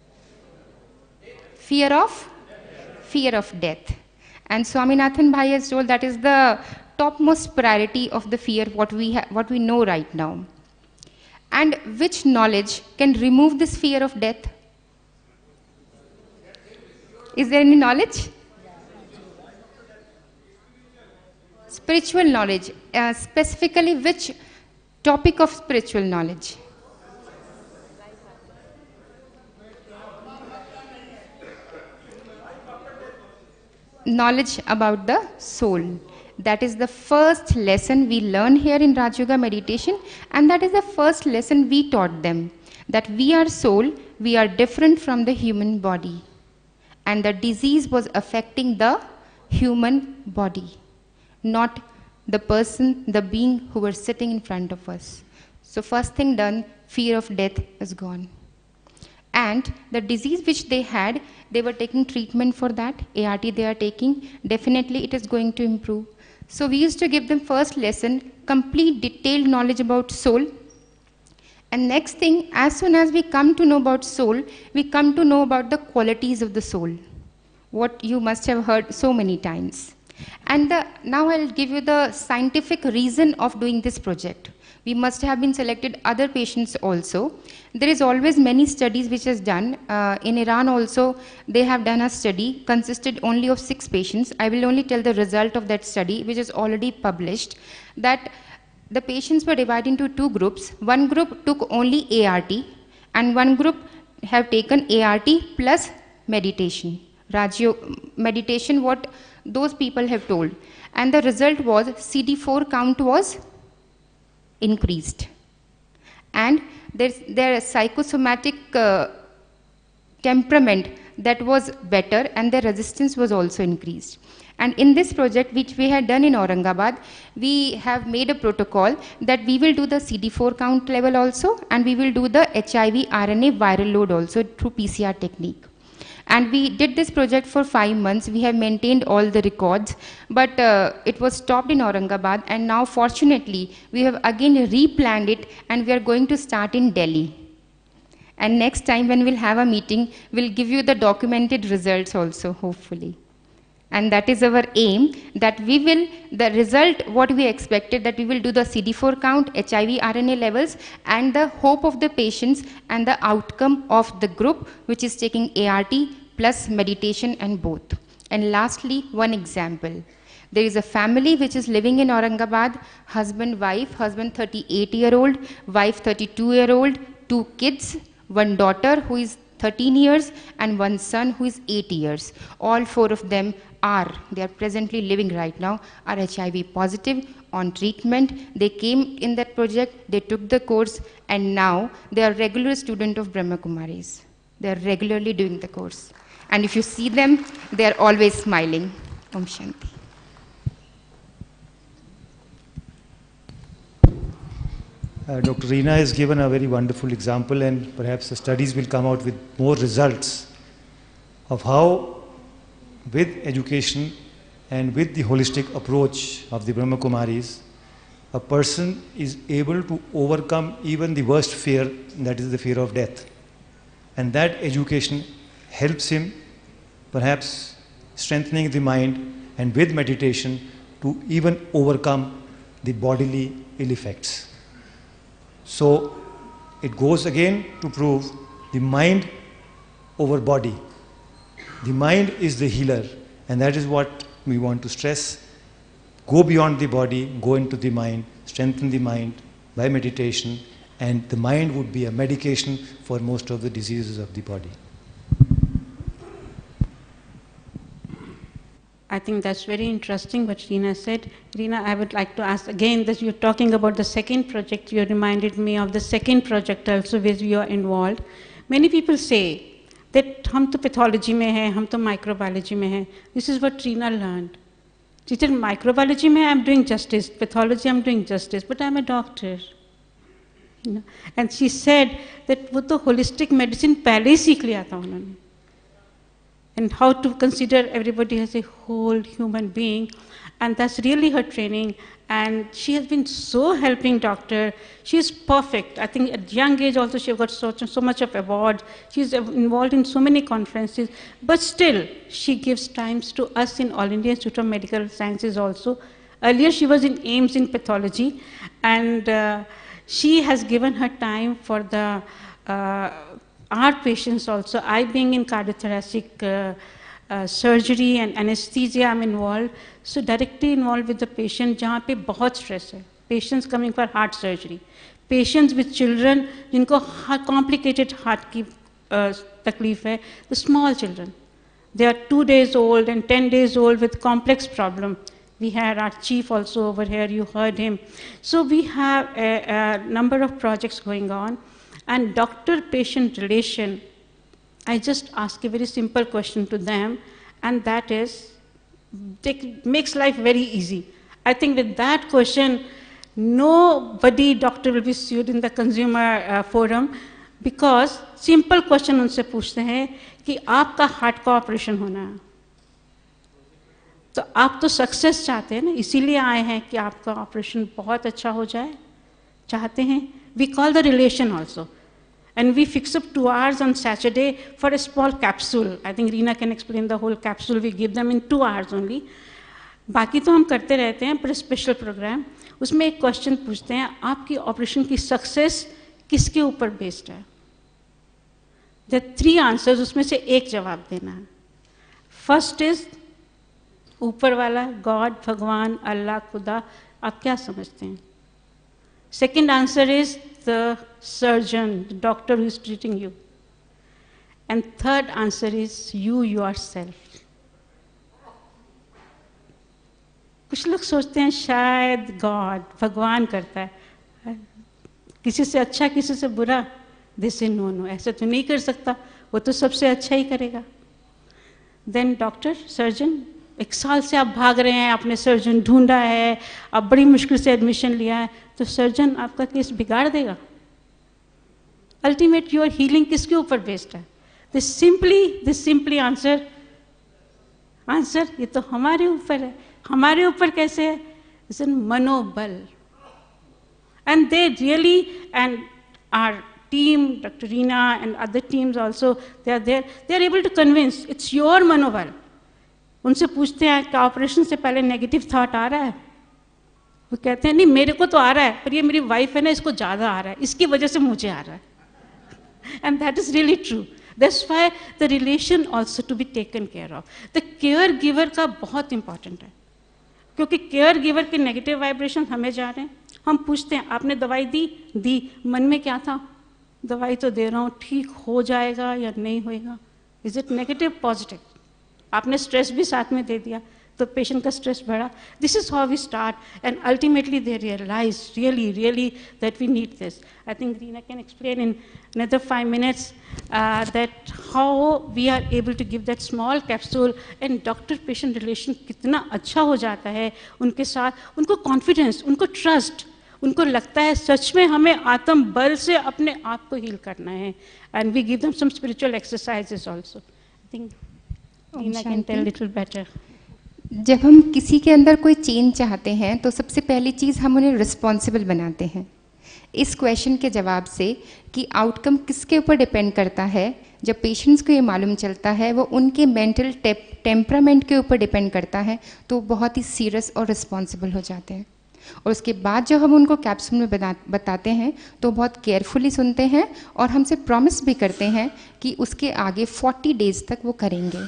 Fear of? Fear of death. And Swaminathan Bhai has told that is the topmost priority of the fear what we, what we know right now. And which knowledge can remove this fear of death? Is there any knowledge? Spiritual knowledge. Uh, specifically, which topic of spiritual knowledge? Knowledge about the soul. That is the first lesson we learn here in Raj Yoga meditation, and that is the first lesson we taught them, that we are soul, we are different from the human body. And the disease was affecting the human body, not the person, the being who were sitting in front of us. So first thing done, fear of death is gone. And the disease which they had, they were taking treatment for that, A R T they are taking, definitely it is going to improve. So we used to give them first lesson, complete detailed knowledge about soul. And next thing, as soon as we come to know about soul, we come to know about the qualities of the soul, what you must have heard so many times. And the, now I'll give you the scientific reason of doing this project. We must have been selected other patients also. There is always many studies which is done. Uh, in Iran also, they have done a study, consisted only of six patients. I will only tell the result of that study, which is already published, that the patients were divided into two groups. One group took only A R T, and one group have taken A R T plus meditation. Raj Yoga meditation, what those people have told. And the result was C D four count was increased. And there's, their psychosomatic uh, temperament that was better, and their resistance was also increased. And in this project, which we had done in Aurangabad, we have made a protocol that we will do the C D four count level also, and we will do the H I V R N A viral load also through P C R technique. And we did this project for five months. We have maintained all the records, but uh, it was stopped in Aurangabad, and now fortunately, we have again replanned it, and we are going to start in Delhi. And next time when we'll have a meeting, we'll give you the documented results also, hopefully. And that is our aim, that we will, the result, what we expected, that we will do the C D four count, H I V R N A levels, and the hope of the patients and the outcome of the group, which is taking A R T plus meditation and both. And lastly, one example. There is a family which is living in Aurangabad, husband, wife, husband thirty-eight year old, wife thirty-two year old, two kids, one daughter who is thirteen years, and one son who is eight years. All four of them are, they are presently living right now, are H I V positive, on treatment. They came in that project, they took the course, and now they are regular student of Brahma Kumaris. They are regularly doing the course. And if you see them, they are always smiling. Om Shanti. Uh, Doctor Reena has given a very wonderful example, and perhaps the studies will come out with more results of how, with education and with the holistic approach of the Brahma Kumaris, a person is able to overcome even the worst fear, that is the fear of death. And that education helps him perhaps strengthening the mind, and with meditation to even overcome the bodily ill effects. So it goes again to prove the mind over body. The mind is the healer, and that is what we want to stress. Go beyond the body, go into the mind, strengthen the mind by meditation, and the mind would be a medication for most of the diseases of the body. I think that's very interesting what Reena said. Reena, I would like to ask again that you're talking about the second project. You reminded me of the second project also where you are involved. Many people say that हम तो pathology में हैं, हम तो microbiology में हैं. This is what Reena learned. She said microbiology में I'm doing justice, pathology I'm doing justice, but I'm a doctor. You know? And she said that वो तो holistic medicine पहले ही सीख लिया था उन्होंने. And how to consider everybody as a whole human being. And that's really her training. And she has been so helping doctor. She is perfect. I think at young age also she got so, so much of awards. She's involved in so many conferences. But still, she gives times to us in All India Institute of Medical Sciences also. Earlier she was in AIIMS in pathology. And uh, she has given her time for the uh, our patients also. I being in cardiothoracic uh, uh, surgery and anesthesia, I'm involved. So directly involved with the patient जहाँ पे बहुत stress है. Patients coming for heart surgery. Patients with children जिनको complicated heart की uh, तकलीफ है. The small children. They are two days old and ten days old with complex problem. We had our chief also over here, you heard him. So we have a, a number of projects going on. And doctor-patient relation, I just ask a very simple question to them, and that is, it makes life very easy. I think with that question, nobody doctor will be sued in the consumer uh, forum, because simple question उनसे पूछते हैं कि आपका हार्ट का ऑपरेशन होना है, तो आप तो सक्सेस चाहते हैं ना, इसीलिए आए हैं कि आपका ऑपरेशन बहुत अच्छा हो जाए, चाहते हैं. We call the relation also. And we fix up two hours on Saturday for a small capsule. I think Reena can explain the whole capsule. We give them in two hours only. बाकी तो हम करते रहते हैं, पर स्पेशल प्रोग्राम उसमें एक क्वेश्चन पूछते हैं, आपकी ऑपरेशन की सक्सेस किसके ऊपर बेस्ड है? There are three answers, उसमें से एक जवाब देना है. फर्स्ट इज ऊपर वाला, गॉड, भगवान, अल्लाह, खुदा, आप क्या समझते हैं? Second answer is the surgeon, the doctor who is treating you. And third answer is you yourself. कुछ लोग सोचते हैं शायद गॉड, भगवान करता है, किसी से अच्छा किसी से बुरा. They say no, no, ऐसा तो नहीं कर सकता, वो तो सबसे अच्छा ही करेगा. Then doctor, surgeon, एक साल से आप भाग रहे हैं, आपने सर्जन ढूंढा है, आप बड़ी मुश्किल से एडमिशन लिया है, तो सर्जन आपका केस बिगाड़ देगा. अल्टीमेट योर हीलिंग किसके ऊपर बेस्ड है? This simply this simply answer answer ये तो हमारे ऊपर है. हमारे ऊपर कैसे है? इट्स एन मनोबल. And they really, and our team, Doctor Reena and other teams also, they are there, they are able to convince, it's your मनोबल. उनसे पूछते हैं कि ऑपरेशन से पहले नेगेटिव थॉट आ रहा है? वो कहते हैं नहीं, मेरे को तो आ रहा है, पर ये मेरी वाइफ है ना, इसको ज़्यादा आ रहा है, इसकी वजह से मुझे आ रहा है. And that is really true. That's why the relation also to be taken care of. The care giver का बहुत इंपॉर्टेंट है, क्योंकि केयर गिवर के नेगेटिव वाइब्रेशन हमें जा रहे हैं. हम पूछते हैं आपने दवाई दी दी मन में क्या था? दवाई तो दे रहा हूँ, ठीक हो जाएगा या नहीं होएगा? Is it negative, positive? आपने स्ट्रेस भी साथ में दे दिया, तो पेशेंट का स्ट्रेस बढ़ा. This is how we start, and ultimately they realise really really that we need this. I think Reena can explain in another five minutes uh, that how we are able to give that small capsule, and doctor patient relation कितना अच्छा हो जाता है उनके साथ, उनको कॉन्फिडेंस, उनको ट्रस्ट, उनको लगता है सच में हमें आत्म बल से अपने आप को हील करना है. And we give them some spiritual exercises also. I think Reena can tell little better. जब हम किसी के अंदर कोई चेंज चाहते हैं तो सबसे पहली चीज़ हम उन्हें रिस्पॉन्सिबल बनाते हैं. इस क्वेश्चन के जवाब से कि आउटकम किसके ऊपर डिपेंड करता है, जब पेशेंट्स को ये मालूम चलता है वो उनके मेंटल टेम्परामेंट के ऊपर डिपेंड करता है, तो बहुत ही सीरियस और रिस्पॉन्सिबल हो जाते हैं. और उसके बाद जब हम उनको कैप्सूल में बता बताते हैं तो बहुत केयरफुली सुनते हैं और हमसे प्रॉमिस भी करते हैं कि उसके आगे चालीस डेज तक वो करेंगे.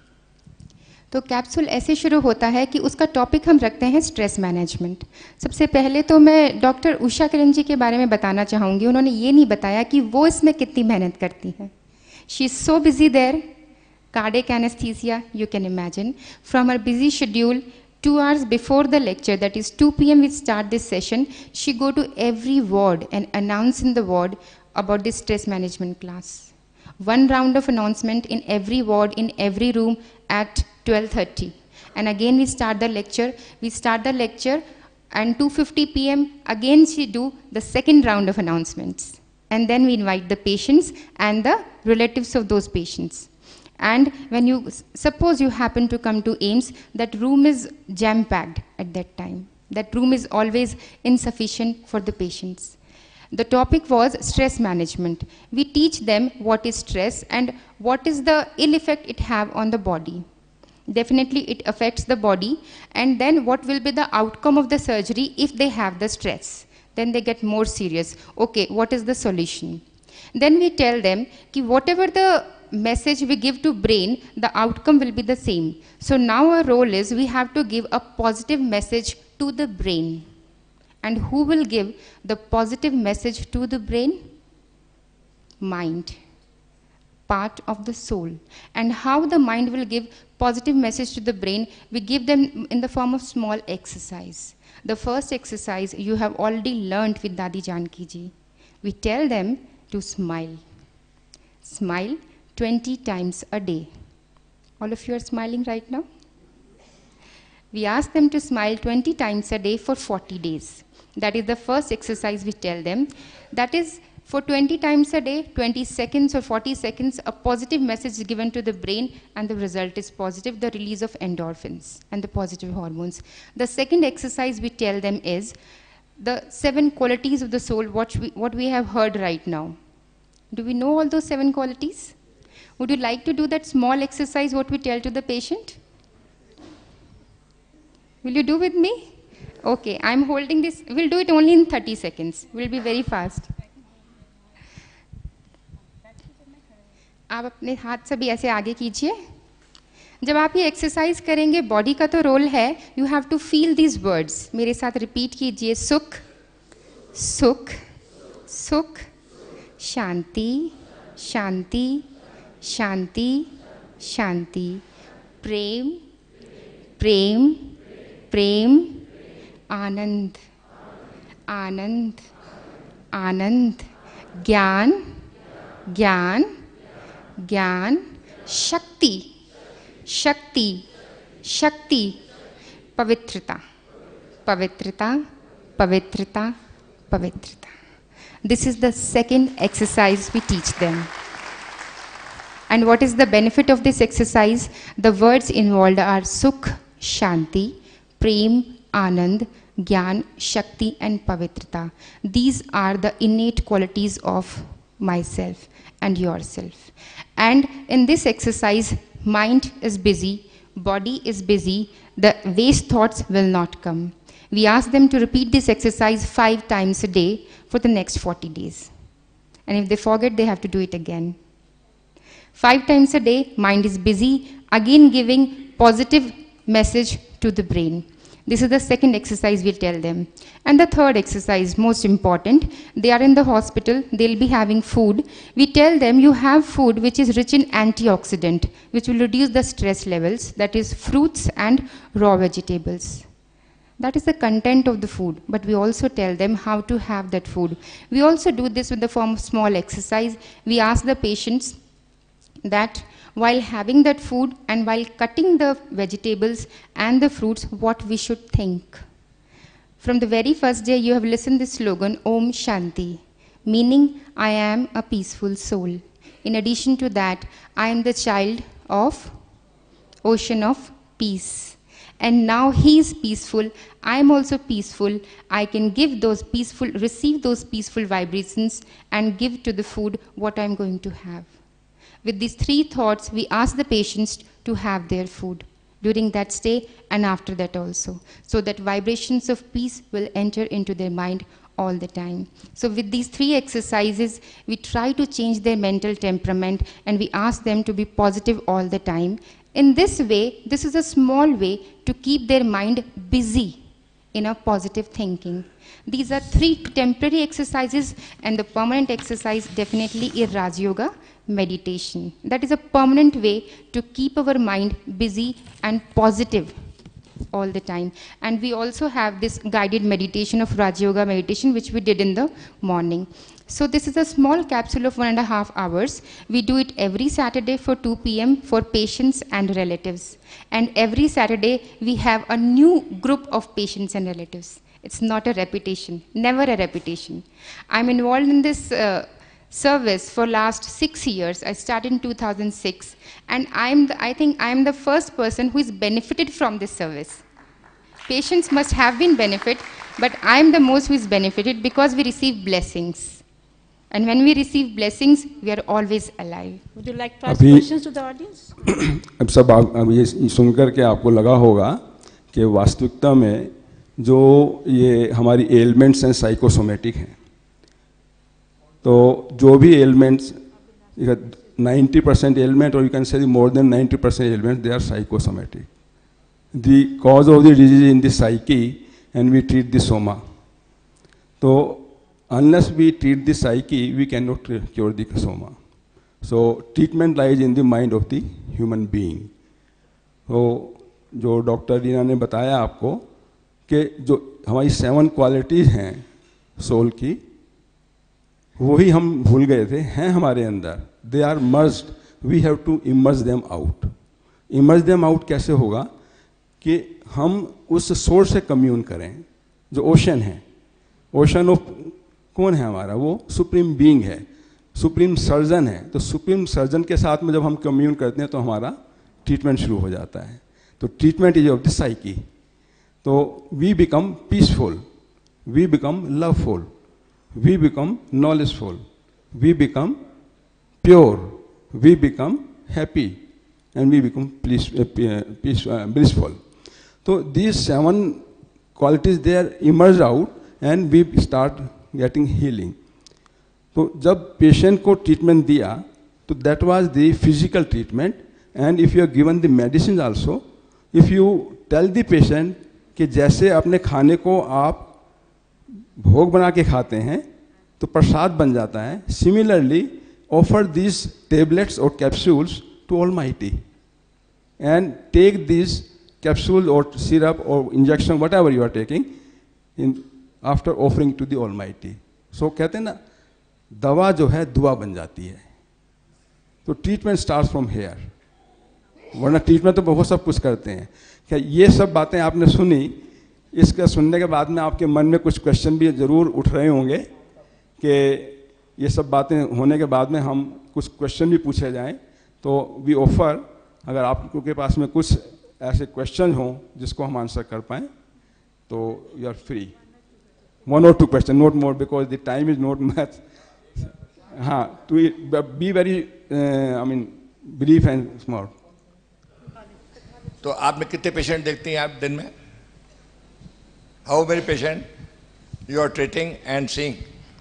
तो कैप्सूल ऐसे शुरू होता है कि उसका टॉपिक हम रखते हैं स्ट्रेस मैनेजमेंट. सबसे पहले तो मैं डॉक्टर उषा किरण जी के बारे में बताना चाहूँगी. उन्होंने ये नहीं बताया कि वो इसमें कितनी मेहनत करती हैं. She is so busy there. Cardiac anaesthesia, you can imagine. From her busy schedule, two hours before the lecture, that is two p m we start this session, she go to every ward and announce in the ward about this stress management class. One round of announcement in every ward, in every room at twelve thirty. And again we start the lecture. We start the lecture and two fifty p m again she do the second round of announcements. And then we invite the patients and the relatives of those patients. And when you, suppose you happen to come to AIIMS, that room is jam-packed at that time. That room is always insufficient for the patients. The topic was stress management. We teach them what is stress and what is the ill effect it have on the body. Definitely it affects the body, and then what will be the outcome of the surgery if they have the stress. Then they get more serious. Okay, what is the solution? Then we tell them कि whatever the message we give to brain, the outcome will be the same. So now our role is we have to give a positive message to the brain. And who will give the positive message to the brain? Mind, part of the soul. And how the mind will give positive message to the brain, we give them in the form of small exercise. The first exercise you have already learned with Dadi Janki ji. We tell them to smile. Smile twenty times a day. All of you are smiling right now? We ask them to smile twenty times a day for forty days. That is the first exercise we tell them. That is for twenty times a day, twenty seconds or forty seconds, a positive message is given to the brain and the result is positive, the release of endorphins and the positive hormones. The second exercise we tell them is the seven qualities of the soul, what we, what we have heard right now. Do we know all those seven qualities? Would you like to do that small exercise, what we tell to the patient? Will you do with me? Okay, I'm holding this. We'll do it only in thirty seconds. We'll be very fast. आप अपने हाथ से भी ऐसे आगे कीजिए. जब आप ये एक्सरसाइज करेंगे, बॉडी का तो रोल है, you have to feel these words. मेरे साथ रिपीट कीजिए. सुख, सुख, सुख, शांति, शांति, शांति, शांति, प्रेम, प्रेम, प्रेम, आनंद, आनंद, आनंद, ज्ञान, ज्ञान, ज्ञान, शक्ति, शक्ति, शक्ति, पवित्रता, पवित्रता, पवित्रता, पवित्रता. This is the second exercise we teach them. And what is the benefit of this exercise? The words involved are Sukh, Shanti, Prem, Anand, Gyan, Shakti and Pavitrata. These are the innate qualities of myself and yourself. And in this exercise, mind is busy, body is busy, the waste thoughts will not come. We ask them to repeat this exercise five times a day for the next forty days. And if they forget, they have to do it again. Five times a day, mind is busy, again giving positive message to the brain. This is the second exercise we tell them. And the third exercise, most important, they are in the hospital, they'll be having food. We tell them you have food which is rich in antioxidant, which will reduce the stress levels, that is fruits and raw vegetables. That is the content of the food, but we also tell them how to have that food. We also do this with the form of small exercise. We ask the patients that while having that food and while cutting the vegetables and the fruits, what we should think. From the very first day, you have listened the slogan Om Shanti, meaning I am a peaceful soul. In addition to that, I am the child of ocean of peace. And now he is peaceful, I am also peaceful. I can give those peaceful, receive those peaceful vibrations and give to the food what I am going to have. With these three thoughts, we ask the patients to have their food during that stay and after that also, so that vibrations of peace will enter into their mind all the time. So with these three exercises, we try to change their mental temperament and we ask them to be positive all the time. In this way, this is a small way to keep their mind busy in a positive thinking. These are three temporary exercises, and the permanent exercise definitely is Raj Yoga meditation. That is a permanent way to keep our mind busy and positive all the time. And we also have this guided meditation of Raj Yoga meditation, which we did in the morning. So this is a small capsule of one and a half hours. We do it every Saturday for two p m for patients and relatives. And every Saturday we have a new group of patients and relatives. It's not a repetition, never a repetition. I'm involved in this uh, service for last six years. I started in two thousand six, and I'm the, I think I'm the first person who is benefited from this service. Patients must have been benefited, but I'm the most who is benefited because we receive blessings. And when we receive blessings, we are always alive. Would you like to ask questions to the audience? अब सब आप अब ये सुनकर के आपको लगा होगा कि वास्तविकता में जो ये हमारी एलिमेंट्स हैं साइकोसोमेटिक हैं. तो जो भी एलिमेंट्स ninety percent एलिमेंट और you can say more than ninety percent element they are psychosomatic. The cause of the disease in the psyche, and we treat the soma. So unless we treat the psyche, we cannot cure the soma. So treatment lies in the mind of the human being. So जो डॉक्टर रीना ने बताया आपको कि जो हमारी सेवन क्वालिटीज़ हैं सोल की, वही हम भूल गए थे, हैं हमारे अंदर. They are merged, we have to emerge them out. Emerge them out कैसे होगा कि हम उस सोर्स से कम्यून करें जो ओशन है. ओशन ऑफ कौन है हमारा? वो सुप्रीम बीइंग है, सुप्रीम सर्जन है. तो सुप्रीम सर्जन के साथ में जब हम कम्यून करते हैं तो हमारा ट्रीटमेंट शुरू हो जाता है. तो treatment is of the psyche. तो we become peaceful, we become loveful, we become knowledgeful, we become pure, we become happy, and we become blissful. तो these seven qualities they are emerge out and we start getting healing. तो जब पेशेंट को ट्रीटमेंट दिया तो that was the physical treatment. And if you are given the medicine also, if you tell the patient कि जैसे अपने खाने को आप भोग बना के खाते हैं तो प्रसाद बन जाता है, सिमिलरली ऑफर दिस टेबलेट्स और capsules to almighty and take this capsule और सिरप और injection whatever you are taking in after offering to the almighty. So कहते हैं ना, दवा जो है दुआ बन जाती है. तो ट्रीटमेंट स्टार्ट फ्रॉम हेयर. वरना ट्रीटमेंट तो बहुत सब कुछ करते हैं. क्या ये सब बातें आपने सुनी? इसके सुनने के बाद में आपके मन में कुछ क्वेश्चन भी ज़रूर उठ रहे होंगे कि ये सब बातें होने के बाद में हम कुछ क्वेश्चन भी पूछे जाएं. तो वी ऑफर, अगर आपके के पास में कुछ ऐसे क्वेश्चन हों जिसको हम आंसर कर पाएँ तो यू आर फ्री. वन और two question, not more, because the time is not much. हाँ, to be very I mean brief and small. तो आप में कितने पेशेंट देखते हैं आप दिन में? How many patient you are treating and seeing?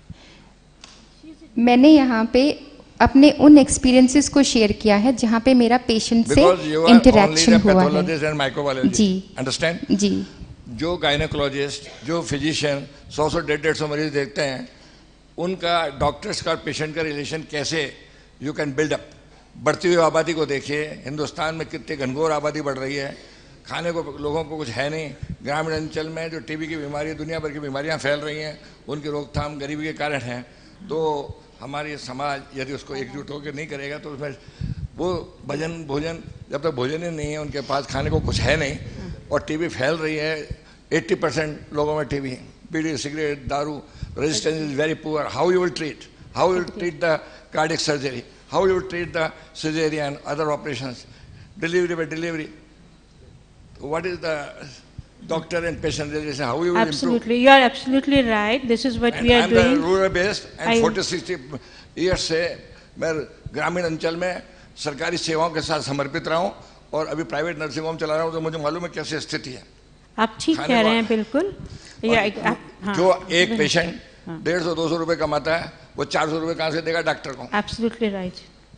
मैंने यहाँ पे अपने उन एक्सपीरियंसेस को शेयर किया है जहाँ पे मेरा पेशेंट से इंटरेक्शन हुआ है. जी, अंडरस्टैंड? जी. जो गायनेकोलॉजिस्ट, जो फिजिशियन सौ सौ डेढ़ डेढ़ सौ मरीज देखते हैं, उनका डॉक्टर्स का पेशेंट का रिलेशन कैसे यू कैन बिल्ड अप. बढ़ती हुई आबादी को देखिए, हिंदुस्तान में कितनी घनघोर आबादी बढ़ रही है, खाने को लोगों को कुछ है नहीं. ग्रामीण अंचल में जो टीबी की बीमारी, दुनिया भर की बीमारियां फैल रही हैं, उनकी रोकथाम गरीबी के कारण है. तो हमारी समाज यदि उसको एकजुट होकर नहीं करेगा तो उसमें वो भजन भोजन, जब तक भोजन ही नहीं है उनके पास, खाने को कुछ है नहीं, और टीबी फैल रही है, eighty percent लोगों में टीबी, बीड़ी, सिगरेट, दारू, resistance is very poor. How you will treat? How you will treat the cardiac surgery? How you will treat the cesarean, other operations, delivery by delivery? What is the doctor and patient relation? How you will Absolutely, improve? you are absolutely right. This is what and we are I'm doing. the rural based and I- forty sixty years से मैं ग्रामीण अंचल में सरकारी सेवाओं के साथ समर्पित रहा हूँ और अभी प्राइवेट नर्सिंग होम चला रहा हूँ, तो मुझे मालूम है कैसी स्थिति है। आप ठीक खाने कह रहे को- हैं बिल्कुल। या एक- आप- हाँ, जो एक पेशेंट डेढ़ सौ दो सौ रुपए कमाता है, वो चार सौ रुपए कहाँ से देगा डॉक्टर को? एब्सोल्युटली राइट,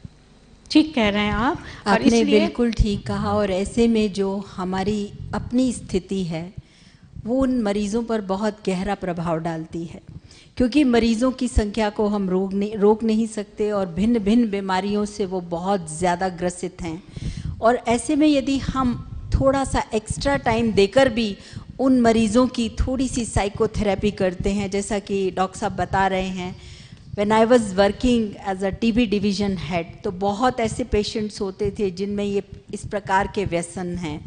ठीक कह रहे हैं आप। और आपने इसलिए बिल्कुल ठीक कहा। और ऐसे में जो हमारी अपनी स्थिति है वो उन मरीज़ों पर बहुत गहरा प्रभाव डालती है, क्योंकि मरीज़ों की संख्या को हम रोक नहीं रोक नहीं सकते और भिन्न भिन्न बीमारियों से वो बहुत ज़्यादा ग्रसित हैं। और ऐसे में यदि हम थोड़ा सा एक्स्ट्रा टाइम देकर भी उन मरीज़ों की थोड़ी सी साइकोथेरेपी करते हैं, जैसा कि डॉक्टर साहब बता रहे हैं, when I was working as a TB division head, तो बहुत ऐसे पेशेंट्स होते थे जिनमें ये इस प्रकार के व्यसन हैं,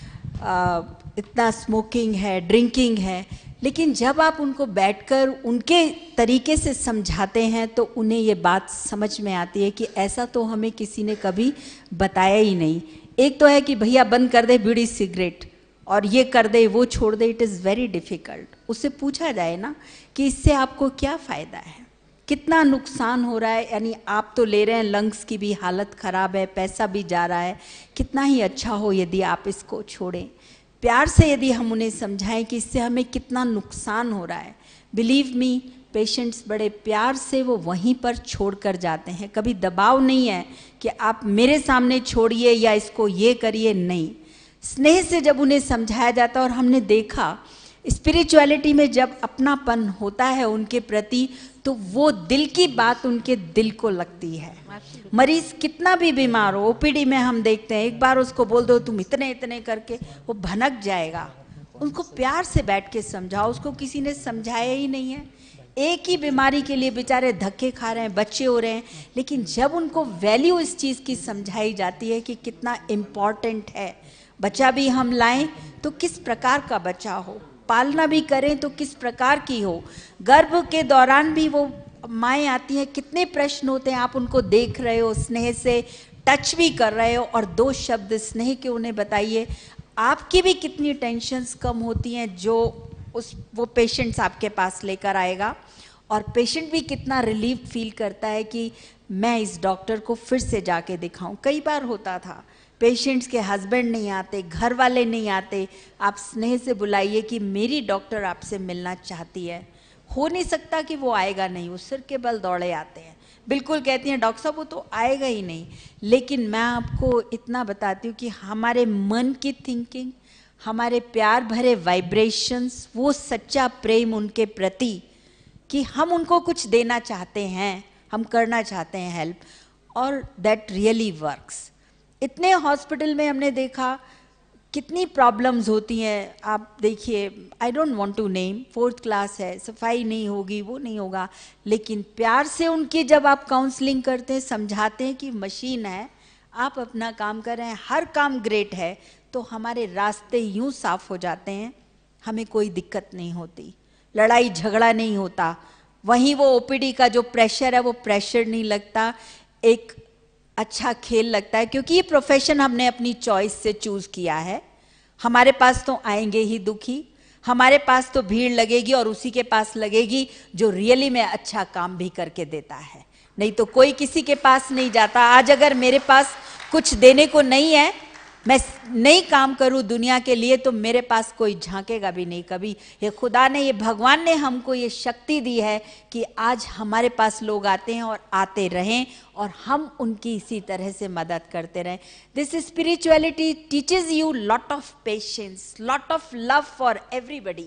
आ, इतना स्मोकिंग है, ड्रिंकिंग है, लेकिन जब आप उनको बैठकर उनके तरीके से समझाते हैं तो उन्हें ये बात समझ में आती है कि ऐसा तो हमें किसी ने कभी बताया ही नहीं। एक तो है कि भैया बंद कर दे बीड़ी सिगरेट और ये कर दे वो छोड़ दे, इट इज़ वेरी डिफ़िकल्ट। उससे पूछा जाए ना कि इससे आपको क्या फ़ायदा है, कितना नुकसान हो रहा है, यानी आप तो ले रहे हैं, लंग्स की भी हालत ख़राब है, पैसा भी जा रहा है, कितना ही अच्छा हो यदि आप इसको छोड़ें। प्यार से यदि हम उन्हें समझाएं कि इससे हमें कितना नुकसान हो रहा है, बिलीव मी, पेशेंट्स बड़े प्यार से वो वहीं पर छोड़ कर जाते हैं। कभी दबाव नहीं है कि आप मेरे सामने छोड़िए या इसको ये करिए, नहीं। स्नेह से जब उन्हें समझाया जाता है, और हमने देखा स्पिरिचुअलिटी में जब अपनापन होता है उनके प्रति, तो वो दिल की बात उनके दिल को लगती है। मरीज कितना भी बीमार हो, ओपीडी में हम देखते हैं, एक बार उसको बोल दो तुम इतने इतने करके, वो भनक जाएगा। उनको प्यार से बैठ के समझाओ, उसको किसी ने समझाया ही नहीं है। एक ही बीमारी के लिए बेचारे धक्के खा रहे हैं, बच्चे हो रहे हैं, लेकिन जब उनको वैल्यू इस चीज़ की समझाई जाती है कि कितना इम्पॉर्टेंट है, बच्चा भी हम लाएं तो किस प्रकार का बच्चा हो, पालना भी करें तो किस प्रकार की हो, गर्भ के दौरान भी वो माएँ आती हैं, कितने प्रश्न होते हैं, आप उनको देख रहे हो, स्नेह से टच भी कर रहे हो, और दो शब्द स्नेह के उन्हें बताइए, आपकी भी कितनी टेंशन्स कम होती हैं जो उस वो पेशेंट्स आपके पास लेकर आएगा, और पेशेंट भी कितना रिलीफ फील करता है कि मैं इस डॉक्टर को फिर से जाके दिखाऊं। कई बार होता था पेशेंट्स के हस्बैंड नहीं आते, घर वाले नहीं आते, आप स्नेह से बुलाइए कि मेरी डॉक्टर आपसे मिलना चाहती है, हो नहीं सकता कि वो आएगा नहीं, वो सिर के बल दौड़े आते हैं, बिल्कुल कहती हैं डॉक्टर साहब वो तो आएगा ही नहीं। लेकिन मैं आपको इतना बताती हूँ कि हमारे मन की थिंकिंग, हमारे प्यार भरे वाइब्रेशंस, वो सच्चा प्रेम उनके प्रति कि हम उनको कुछ देना चाहते हैं, हम करना चाहते हैं हेल्प, और दैट रियली वर्क्स। इतने हॉस्पिटल में हमने देखा कितनी प्रॉब्लम्स होती हैं, आप देखिए, I don't want to name, fourth class है, सफाई नहीं होगी, वो नहीं होगा, लेकिन प्यार से उनकी जब आप काउंसलिंग करते हैं, समझाते हैं कि मशीन है, आप अपना काम कर रहे हैं, हर काम ग्रेट है, तो हमारे रास्ते यूं साफ हो जाते हैं, हमें कोई दिक्कत नहीं होती, लड़ाई झगड़ा नहीं होता, वहीं वो ओपीडी का जो प्रेशर है वो प्रेशर नहीं लगता, एक अच्छा खेल लगता है, क्योंकि ये प्रोफेशन हमने अपनी चॉइस से चूज किया है। हमारे पास तो आएंगे ही दुखी, हमारे पास तो भीड़ लगेगी, और उसी के पास लगेगी जो रियली में अच्छा काम भी करके देता है, नहीं तो कोई किसी के पास नहीं जाता। आज अगर मेरे पास कुछ देने को नहीं है, मैं नहीं काम करूं दुनिया के लिए, तो मेरे पास कोई झांकेगा भी नहीं कभी। ये खुदा ने, ये भगवान ने हमको ये शक्ति दी है कि आज हमारे पास लोग आते हैं और आते रहें, और हम उनकी इसी तरह से मदद करते रहें। This spirituality teaches you lot of patience, lot of love for everybody.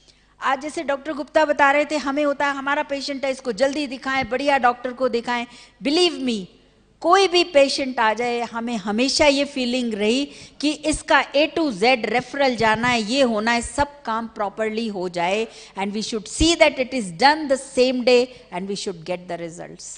आज जैसे डॉक्टर गुप्ता बता रहे थे, हमें होता है हमारा पेशेंट है, इसको जल्दी दिखाएं, बढ़िया डॉक्टर को दिखाएं। बिलीव मी, कोई भी पेशेंट आ जाए, हमें हमेशा ये फीलिंग रही कि इसका ए टू जेड रेफरल जाना है, ये होना है, सब काम प्रॉपरली हो जाए, and we should see that it is done the same day, and we should get the results.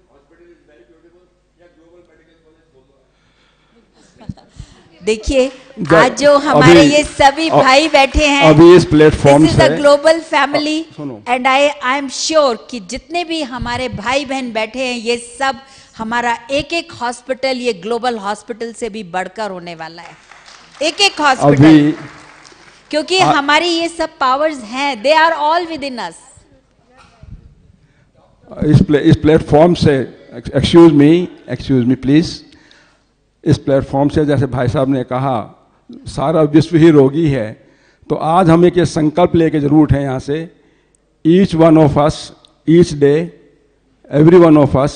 देखिए, आज जो हमारे ये सभी भाई बैठे हैं, अभी इस प्लेटफॉर्म से, ग्लोबल फैमिली, सुनो, and I I am sure कि जितने भी हमारे भाई बहन बैठे हैं, ये सब हमारा एक एक हॉस्पिटल ये ग्लोबल हॉस्पिटल से भी बढ़कर होने वाला है, एक एक हॉस्पिटल, क्योंकि आ, हमारी ये सब पावर्स हैं, they are all within us. इस प्ले, इस प्लेटफॉर्म से, excuse me excuse me please, इस प्लेटफॉर्म से जैसे भाई साहब ने कहा सारा विश्व ही रोगी है, तो आज हम एक ये संकल्प लेके जरूर उठे यहाँ से, each one of us, each day, every one of us,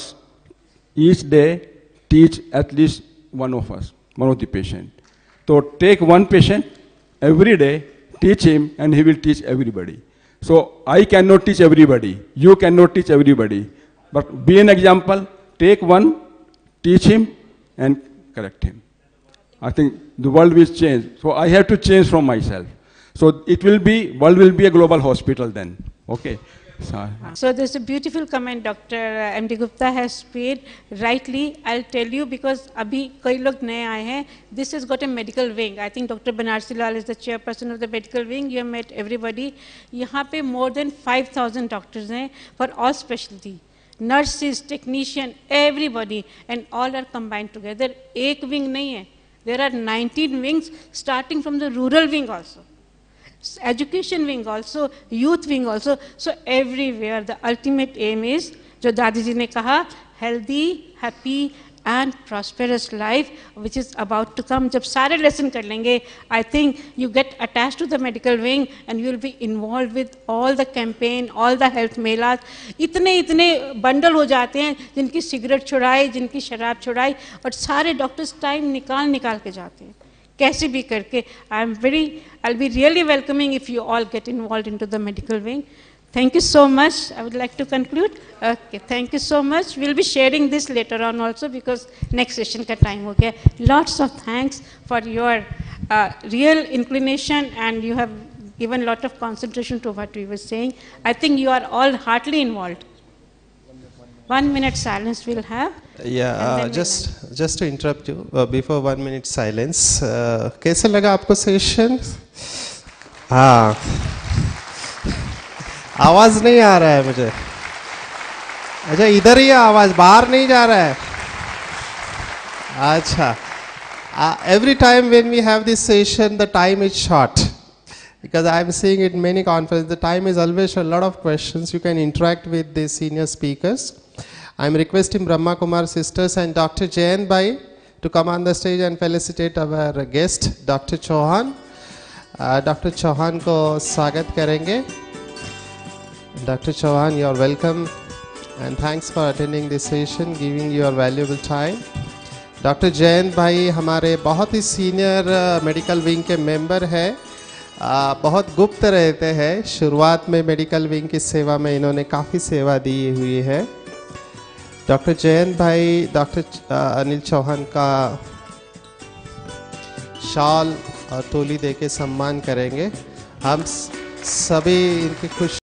each day teach at least one of us, one of the patient. तो take one patient every day, teach him, and he will teach everybody. So I cannot teach everybody, you cannot teach everybody, but be an example, take one, teach him, and correct him. I think the world will change. So I have to change from myself. So it will be, world will be a global hospital then. Okay. So, so there's a beautiful comment Doctor M D Gupta has made rightly. I'll tell you because अभी कई लोग नए आए हैं. This has got a medical wing. I think Doctor Banarsi Lal is the chairperson of the medical wing. You have met everybody. यहाँ पे more than five thousand doctors हैं for all specialty. Nurses, technician, everybody, and all are combined together. एक wing नहीं है. There are nineteen wings starting from the rural wing also. Education wing also, youth wing also, so everywhere the ultimate aim is, जो दादी जी ने कहा, healthy, happy and prosperous life which is about to come. जब सारे lesson कर लेंगे, I think you get attached to the medical wing and you will be involved with all the campaign, all the health melas. इतने इतने बंडल हो जाते हैं जिनकी सिगरेट छुड़ाई, जिनकी शराब छुड़ाई, और सारे डॉक्टर्स टाइम निकाल निकाल के जाते हैं कैसे भी करके. I am very I'll be really welcoming if you all get involved into the medical wing. Thank you so much. I would like to conclude. Okay, thank you so much. We'll be sharing this later on also because next session ka time ho gaya. Lots of thanks for your uh, real inclination, and you have given a lot of concentration to what we were saying. I think you are all heartily involved. One minute silence we'll have. Yeah, uh, just we'll just to interrupt you uh, before one minute silence. Uh, कैसे लगा आपको सेशन? हाँ, आवाज नहीं आ रहा है मुझे. अच्छा, इधर ही आवाज, बाहर नहीं जा रहा है. अच्छा, uh, every time when we have this session, the time is short. Because I am seeing it many conferences, the time is always a lot of questions. You can interact with the senior speakers. I am requesting Brahma Kumar sisters and Doctor Jayan Bhai to come on the stage and felicitate our guest, Doctor Chauhan. Uh, Doctor Chauhan को स्वागत करेंगे. Doctor Chauhan, you are welcome and thanks for attending this session, giving your valuable time. Doctor Jayan Bhai हमारे बहुत ही senior medical wing के member है. आ, बहुत गुप्त रहते हैं. शुरुआत में मेडिकल विंग की सेवा में इन्होंने काफ़ी सेवा दी हुई है. डॉक्टर जयंत भाई डॉक्टर अनिल चौहान का शॉल और टोली देके सम्मान करेंगे. हम सभी इनके खुश